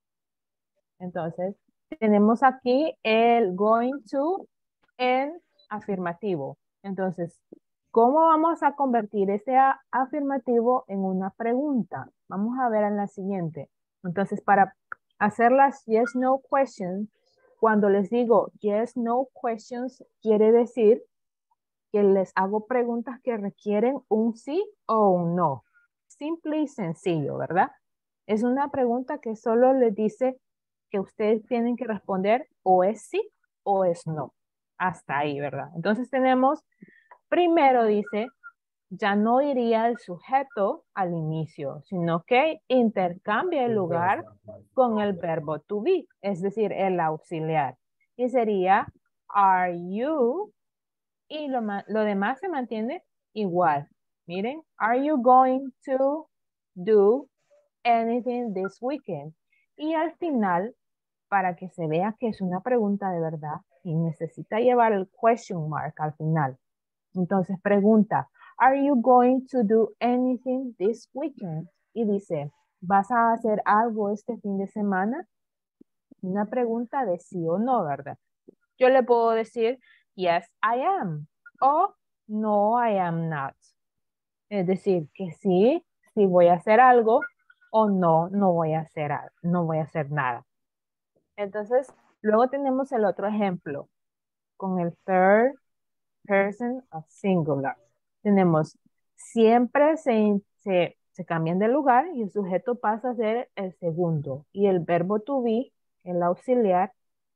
Entonces, tenemos aquí el going to en afirmativo. Entonces, ¿cómo vamos a convertir ese a- afirmativo en una pregunta? Vamos a ver en la siguiente. Entonces, para hacer las yes, no questions, cuando les digo yes, no questions, quiere decir que les hago preguntas que requieren un sí o un no. Simple y sencillo, ¿verdad? Es una pregunta que solo les dice que ustedes tienen que responder o es sí o es no. Hasta ahí, ¿verdad? Entonces tenemos, primero dice, ya no iría el sujeto al inicio, sino que intercambia el lugar con el verbo to be, es decir, el auxiliar. Y sería, are you, y lo, lo demás se mantiene igual. Miren, are you going to do anything this weekend? Y al final, para que se vea que es una pregunta de verdad, y necesita llevar el question mark al final. Entonces pregunta, are you going to do anything this weekend? Y dice, ¿vas a hacer algo este fin de semana? Una pregunta de sí o no, ¿verdad? Yo le puedo decir, yes, I am. O no, I am not. Es decir, que sí, sí voy a hacer algo, o no, no voy a hacer, no voy a hacer nada. Entonces, luego tenemos el otro ejemplo con el third person of singular. Tenemos siempre se, se, se cambian de lugar y el sujeto pasa a ser el segundo. Y el verbo to be, el auxiliar,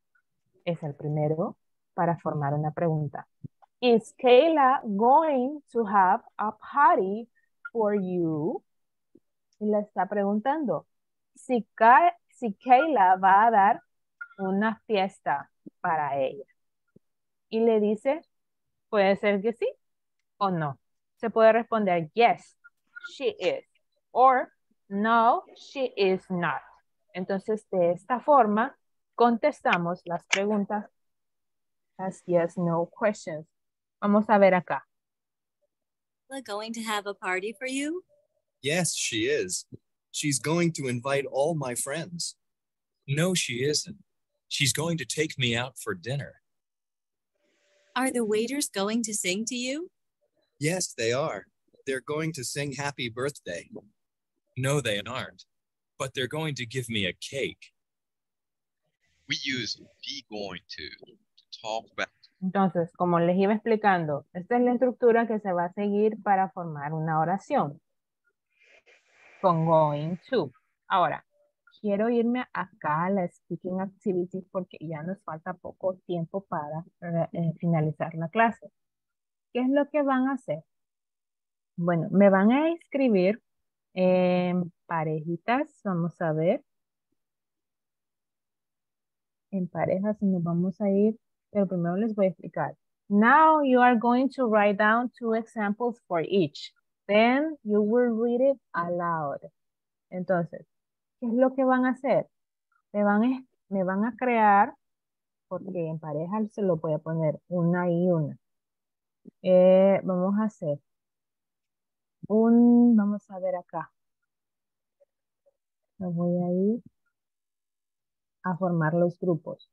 es el primero para formar una pregunta. Is Kayla going to have a party for you? Y le está preguntando si, Ka si Kayla va a dar una fiesta para ella. Y le dice, puede ser que sí o no. Se puede responder, yes, she is. Or, no, she is not. Entonces, de esta forma, contestamos las preguntas as yes, no questions. Vamos a ver acá. Is Kayla going to have a party for you? Yes, she is. She's going to invite all my friends. No, she isn't. She's going to take me out for dinner. Are the waiters going to sing to you? Yes, they are. They're going to sing happy birthday. No, they aren't. But they're going to give me a cake. We use be going to to talk about. Entonces, como les iba explicando, esta es la estructura que se va a seguir para formar una oración. Con going to. Ahora, quiero irme acá a la speaking activity porque ya nos falta poco tiempo para eh, finalizar la clase. ¿Qué es lo que van a hacer? Bueno, me van a escribir En parejitas, vamos a ver. En parejas nos vamos a ir, pero primero les voy a explicar. Now you are going to write down two examples for each. Then you will read it aloud. Entonces, ¿qué es lo que van a hacer? Me van a, me van a crear, porque en pareja se lo voy a poner una y una. Eh, vamos a hacer un, vamos a ver acá. Me voy a ir a formar los grupos.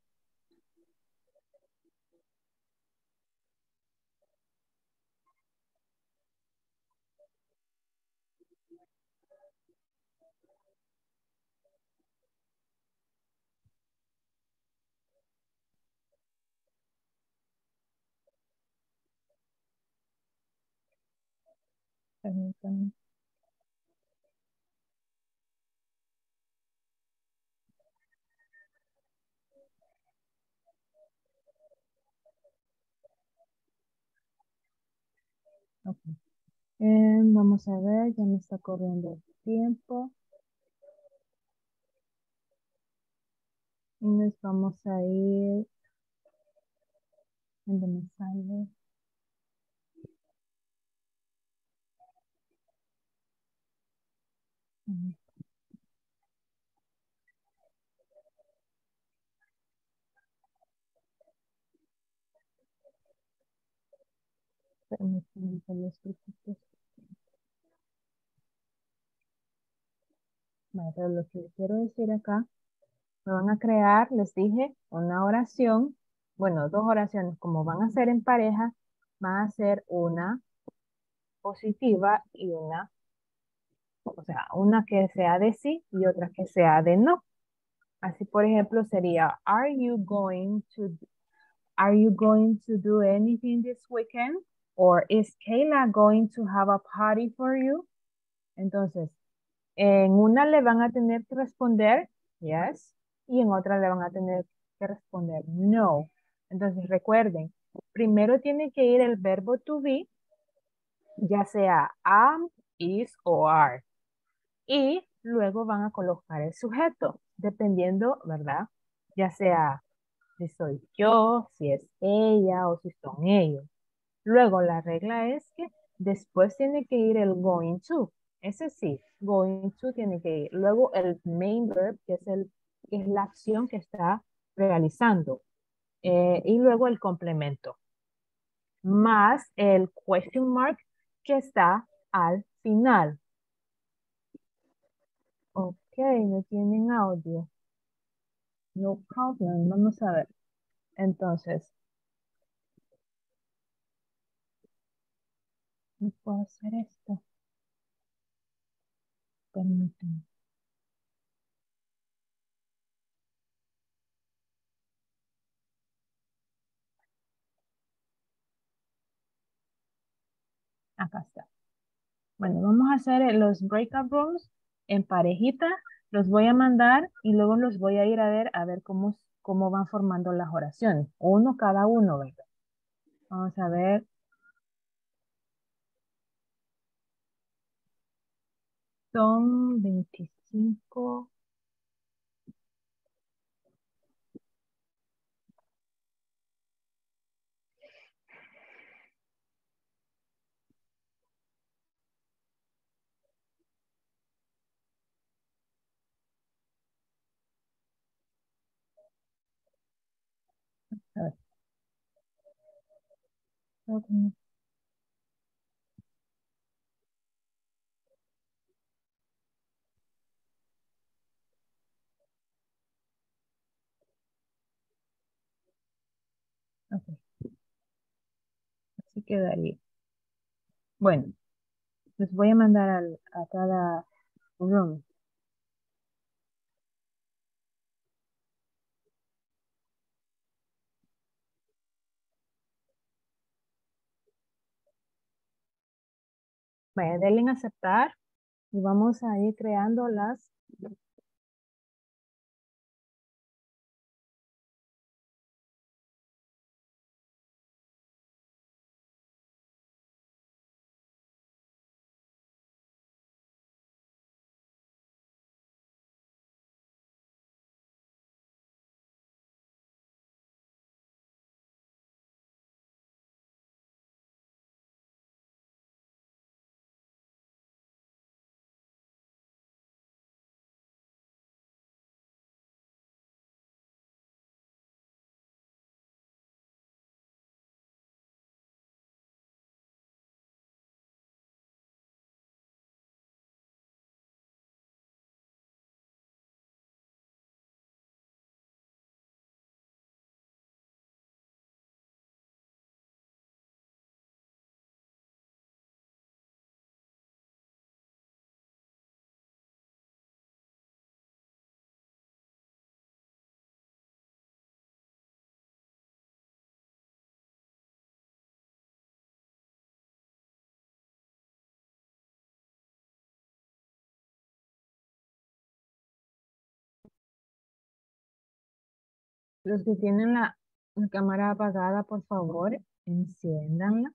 Permítanme. Okay. Eh, vamos a ver, ya me está corriendo el tiempo. Y nos vamos a ir. ¿Dónde me sale? Mm. Permítanme que los grupitos. Vale, pero lo que quiero decir acá, me van a crear, les dije, una oración. Bueno, dos oraciones. Como van a ser en pareja, van a ser una positiva y una, o sea, una que sea de sí y otra que sea de no. Así, por ejemplo, sería, are you going to, are you going to do anything this weekend? Or is Kayla going to have a party for you? Entonces, en una le van a tener que responder yes y en otra le van a tener que responder no. Entonces, recuerden, primero tiene que ir el verbo to be, ya sea am, is o are. Y luego van a colocar el sujeto, dependiendo, ¿verdad? Ya sea si soy yo, si es ella o si son ellos. Luego la regla es que después tiene que ir el going to. Ese sí, going to tiene que ir. Luego el main verb, que es, el, que es la acción que está realizando. Eh, y luego el complemento. Más el question mark que está al final. Ok, no tienen audio. No problem. Vamos a ver. Entonces, no puedo hacer esto. Permítanme. Acá está. Bueno, vamos a hacer los breakout rooms en parejita. Los voy a mandar y luego los voy a ir a ver a ver cómo, cómo van formando las oraciones. Uno cada uno, ¿verdad? Vamos a ver. Son veinticinco. A ver. Ok. Ok. Así quedaría. Bueno, les voy a mandar al, a cada room. Vaya, denle en aceptar y vamos a ir creando las Los que tienen la, la cámara apagada, por favor, enciéndanla.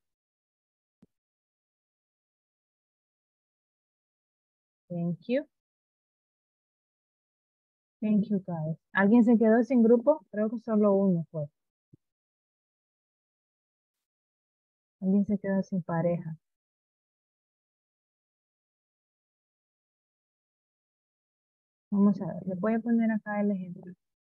Thank you. Thank you, guys. ¿Alguien se quedó sin grupo? Creo que solo uno fue. Alguien se quedó sin pareja. Vamos a ver, les voy a poner acá el ejemplo.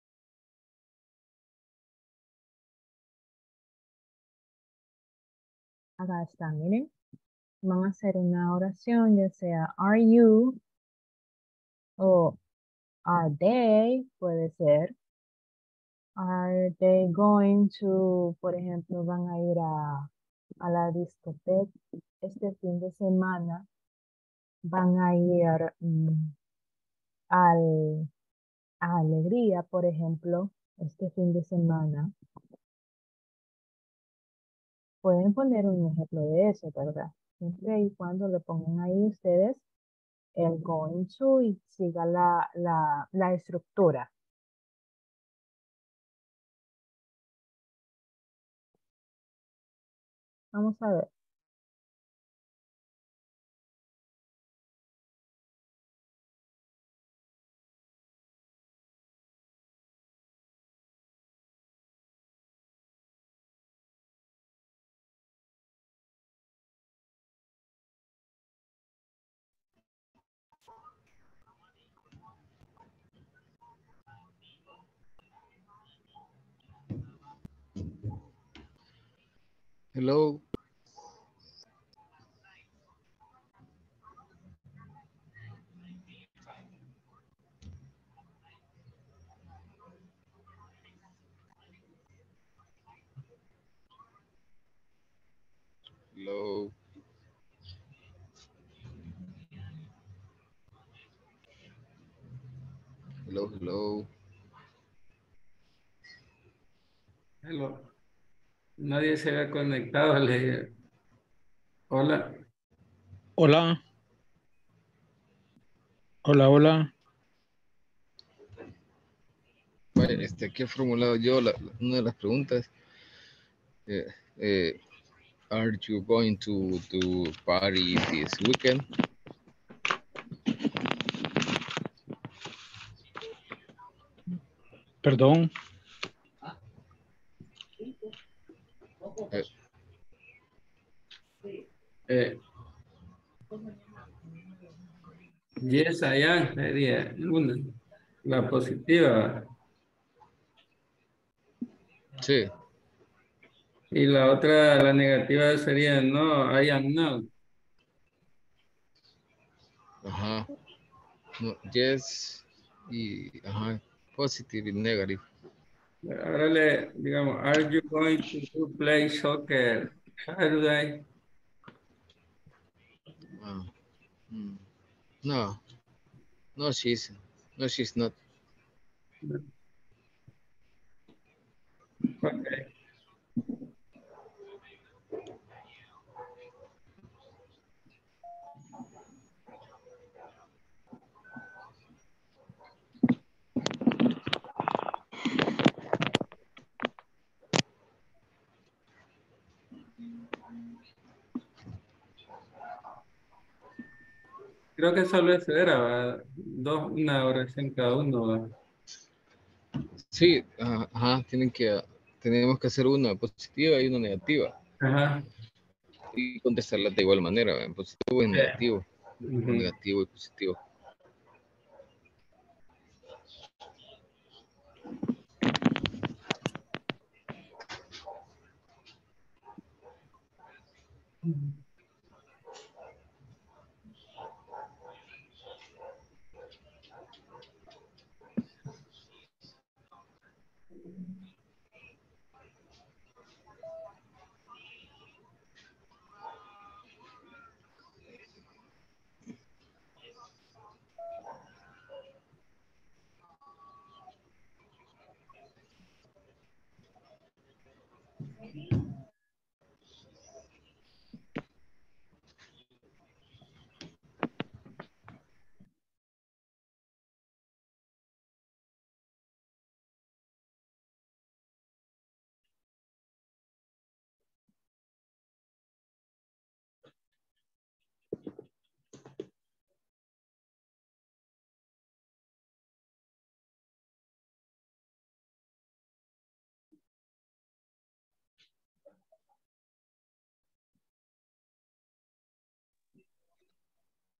Acá está, miren. Van a hacer una oración, ya sea are you o are they, puede ser. Are they going to, por ejemplo, van a ir a, a la discoteca este fin de semana. Van a ir mm, al, a Alegría, por ejemplo, este fin de semana. Pueden poner un ejemplo de eso, ¿verdad? Siempre y cuando le pongan ahí ustedes el going to y siga la, la, la estructura. Vamos a ver. Hello. Hello. Hello, hello. Hello. Nadie se había conectado. Le... Hola. Hola. Hola, hola. Vale, este, aquí he formulado yo la, la- una de las preguntas. Eh, eh, are you going to to party this weekend? Perdón. Eh, Eh, yes, I am, sería una. La positiva. sí. Y la otra, la negativa sería no, I am not. Ajá. No, yes y ajá. Positive y negative. Ahora le, digamos, are you going to play soccer Saturday? Ah, mm. No. No, she's no, she's not. Okay. Creo que solo eso era, ¿va? Dos, una oración cada uno. ¿Va? Sí, ajá, ajá, tienen que tenemos que hacer una positiva y una negativa. Ajá. Y contestarlas de igual manera, en positivo y en negativo. Ujú. O negativo y positivo.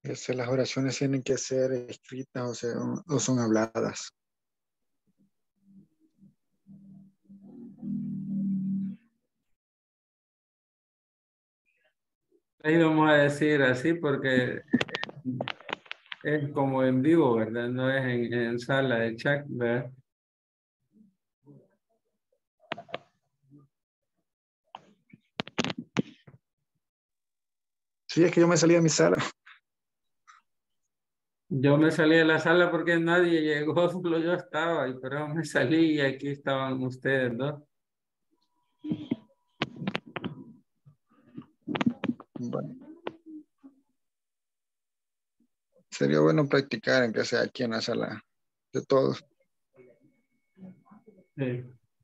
Este, las oraciones tienen que ser escritas o, sea, o son habladas. Ahí vamos a decir así porque es como en vivo, ¿verdad? No es en, en sala de chat, ¿verdad? Sí, es que yo me salí de mi sala. Yo me salí de la sala porque nadie llegó, solo yo estaba, y pero me salí y aquí estaban ustedes dos. Bueno. Sería bueno practicar en que sea aquí en la sala de todos. Sí.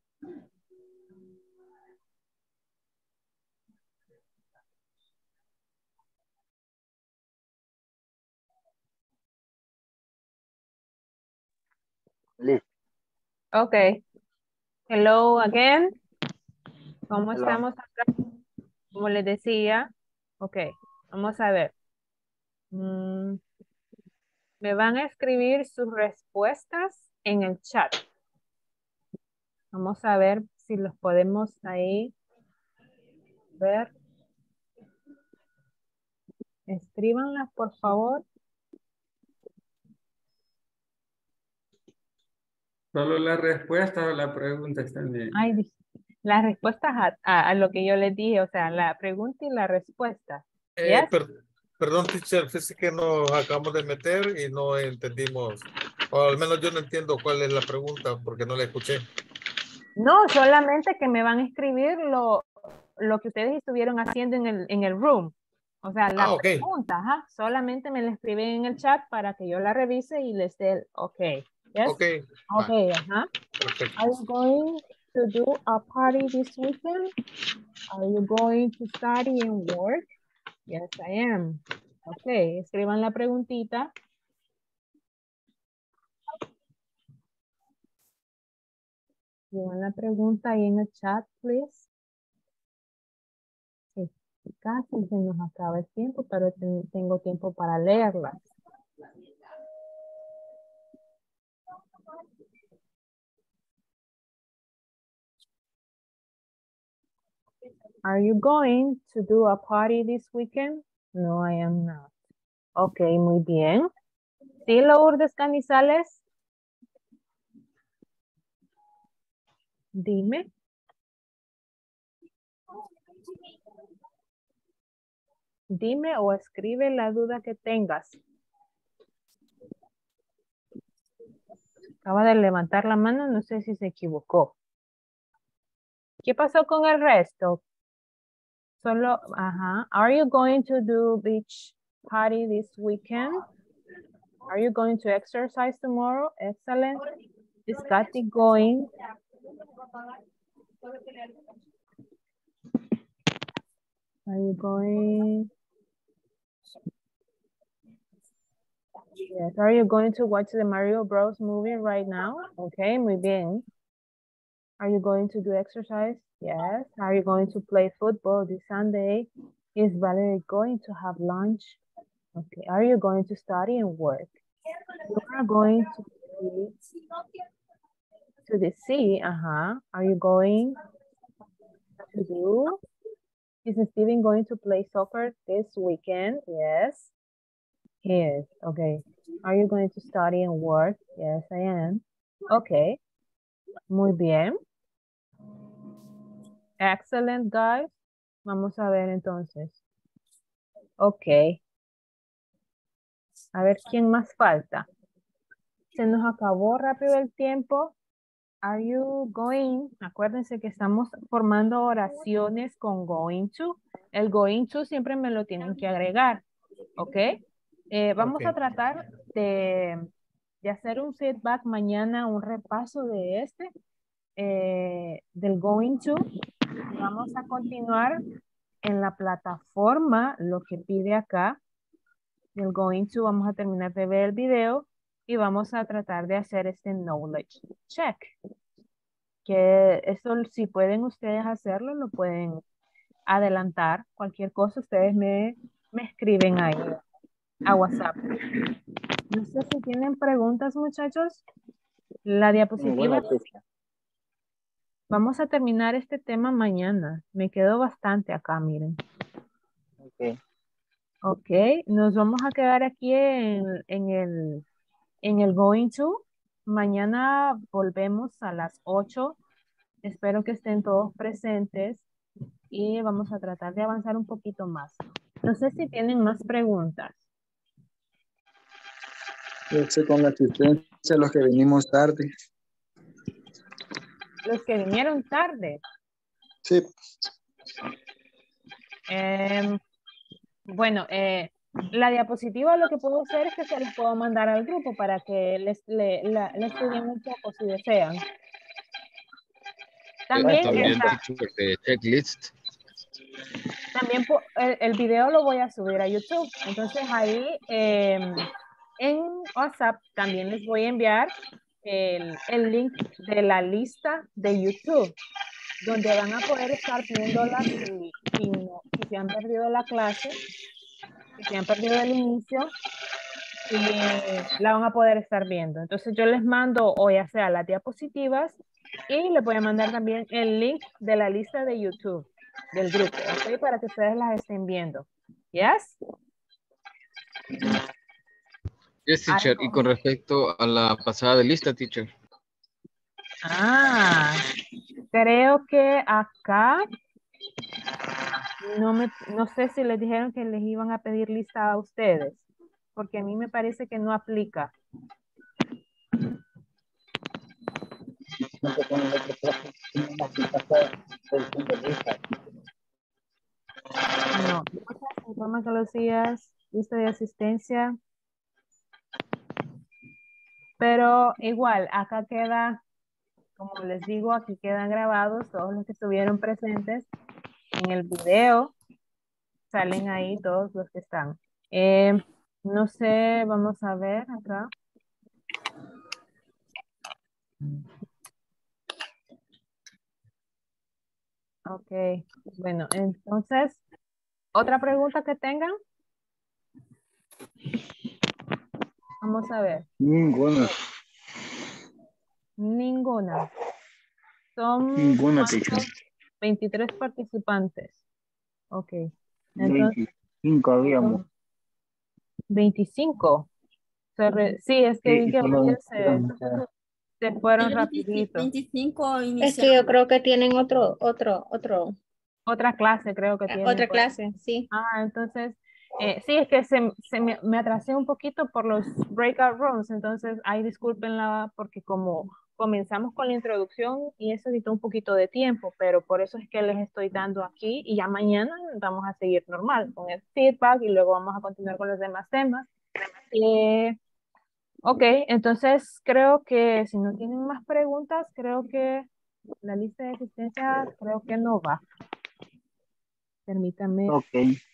Okay. Hello again. ¿Cómo Hello. estamos acá? Como les decía. Ok. Vamos a ver. Mm, me van a escribir sus respuestas en el chat. Vamos a ver si los podemos ahí ver. Escríbanlas, por favor. Solo la respuesta o la pregunta están bien. Ay, dis- las respuestas a, a- a lo que yo les dije, o sea, la pregunta y la respuesta. Eh, ¿Yes? per- perdón, teacher, fíjese que nos acabamos de meter y no entendimos, o al menos yo no entiendo cuál es la pregunta porque no la escuché. No, solamente que me van a escribir lo, lo que ustedes estuvieron haciendo en el, en el room. O sea, la Ah, ok. pregunta, ajá, solamente me la escriben en el chat para que yo la revise y les dé el ok. Yes? Ok. Ok, Va, ajá. perfecto. Are you going to do a party this weekend? Are you going to study and work? Yes, I am. Ok, escriban la preguntita. Escriban la pregunta ahí en el chat, please. Sí, casi se nos acaba el tiempo, pero ten- tengo tiempo para leerla. Are you going to do a party this weekend? No, I am not. Ok, muy bien. ¿Sí, Lourdes Canizales? Dime. Dime o escribe la duda que tengas. Acaba de levantar la mano, no sé si se equivocó. ¿Qué pasó con el resto? Solo, ajá. Are you going to do beach party this weekend? Are you going to exercise tomorrow? Excellent. Is Kathy going? Are you going? Yes. Are you going to watch the Mario Bros movie right now? Okay, muy bien. Are you going to do exercise? Yes. Are you going to play football this Sunday? Is Valerie going to have lunch? Okay. Are you going to study and work? You are going to the, to the sea. Uh-huh. Are you going to do? Is Steven going to play soccer this weekend? Yes. He is. Okay. Are you going to study and work? Yes, I am. Okay. Muy bien. Excellent, guys. Vamos a ver entonces. Ok. A ver quién más falta. Se nos acabó rápido el tiempo. Are you going? Acuérdense que estamos formando oraciones con going to. El going to siempre me lo tienen que agregar. ¿Ok? Eh, vamos Ok. a tratar de, de hacer un feedback mañana, un repaso de este, eh, del going to. Vamos a continuar en la plataforma, lo que pide acá, del going to. Vamos a terminar de ver el video y vamos a tratar de hacer este knowledge check. Que eso, si pueden ustedes hacerlo, lo pueden adelantar. Cualquier cosa, ustedes me, me escriben ahí. a WhatsApp. No sé si tienen preguntas, muchachos. La diapositiva. Vamos a terminar este tema mañana. Me quedó bastante acá, miren. Ok. Ok, nos vamos a quedar aquí en, en el, en el going to. Mañana volvemos a las ocho. Espero que estén todos presentes y vamos a tratar de avanzar un poquito más. No sé si tienen más preguntas. Yo sé con la asistencia, los que venimos tarde. Los que vinieron tarde. Sí. Em, bueno, eh, la diapositiva lo que puedo hacer es que se los puedo mandar al grupo para que les, le, la, la estudien un poco si desean. También, También, está, teacher, de checklist. también po- el, el video lo voy a subir a YouTube. Entonces ahí eh, en WhatsApp también les voy a enviar el, el link de la lista de YouTube, donde van a poder estar viéndola si, si, no, si se han perdido la clase, si se han perdido el inicio, y la van a poder estar viendo. Entonces yo les mando o ya sea las diapositivas y les voy a mandar también el link de la lista de YouTube del grupo, ¿ok? Para que ustedes las estén viendo. ¿Yes? Yes, teacher. Y con respecto a la pasada de lista, teacher. Ah, creo que acá no, me, no sé si les dijeron que les iban a pedir lista a ustedes, porque a mí me parece que no aplica. No, informa que los días, lista de asistencia. Pero igual, acá queda, como les digo, aquí quedan grabados todos los que estuvieron presentes en el video. Salen ahí todos los que están. Eh, no sé, vamos a ver acá. Ok, bueno, entonces, ¿otra pregunta que tengan? Vamos a ver. Ninguna. Ninguna. Son Ninguna, ¿cuántos? teacher. veintitrés participantes. Ok. Entonces, veinticinco habíamos. veinticinco. Se re- sí, es que vi Sí, que solo varios se, veinticinco. se fueron Ellos rapidito. veinticinco Es que iniciaron. yo creo que tienen otro, otro, otro, Otra clase creo que tienen. otra pues. clase, sí. Ah, entonces, eh, sí, es que se, se me, me atrasé un poquito por los breakout rooms, entonces, ahí discúlpenla porque como comenzamos con la introducción y eso quitó un poquito de tiempo, pero por eso es que les estoy dando aquí y ya mañana vamos a seguir normal con el feedback y luego vamos a continuar con los demás temas. Eh, ok, entonces creo que si no tienen más preguntas, creo que la lista de asistencia creo que no va. Permítanme. Ok.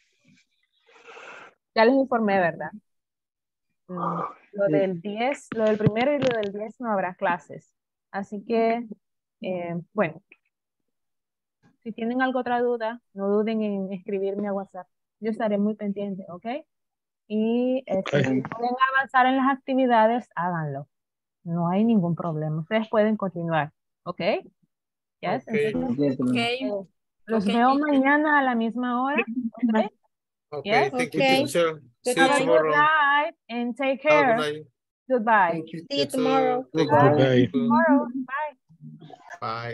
Ya les informé, ¿verdad? Mm, lo Sí. del diez, lo del primero y lo del diez no habrá clases. Así que, eh, bueno, si tienen alguna otra duda, no duden en escribirme a WhatsApp. Yo estaré muy pendiente, ¿ok? Y este, si pueden avanzar en las actividades, háganlo. No hay ningún problema. Ustedes pueden continuar, ¿ok? Yes, Ok. entonces, Okay. eh, los Okay, veo teacher. mañana a la misma hora, ¿ok? Okay, Yes. thank you, Okay. teacher. Good See you Have a good tomorrow. night and take Have a care. good night. Goodbye. See You you tomorrow. too. Thank Bye. you. Goodbye. Tomorrow. Bye.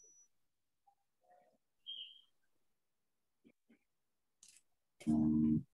Bye.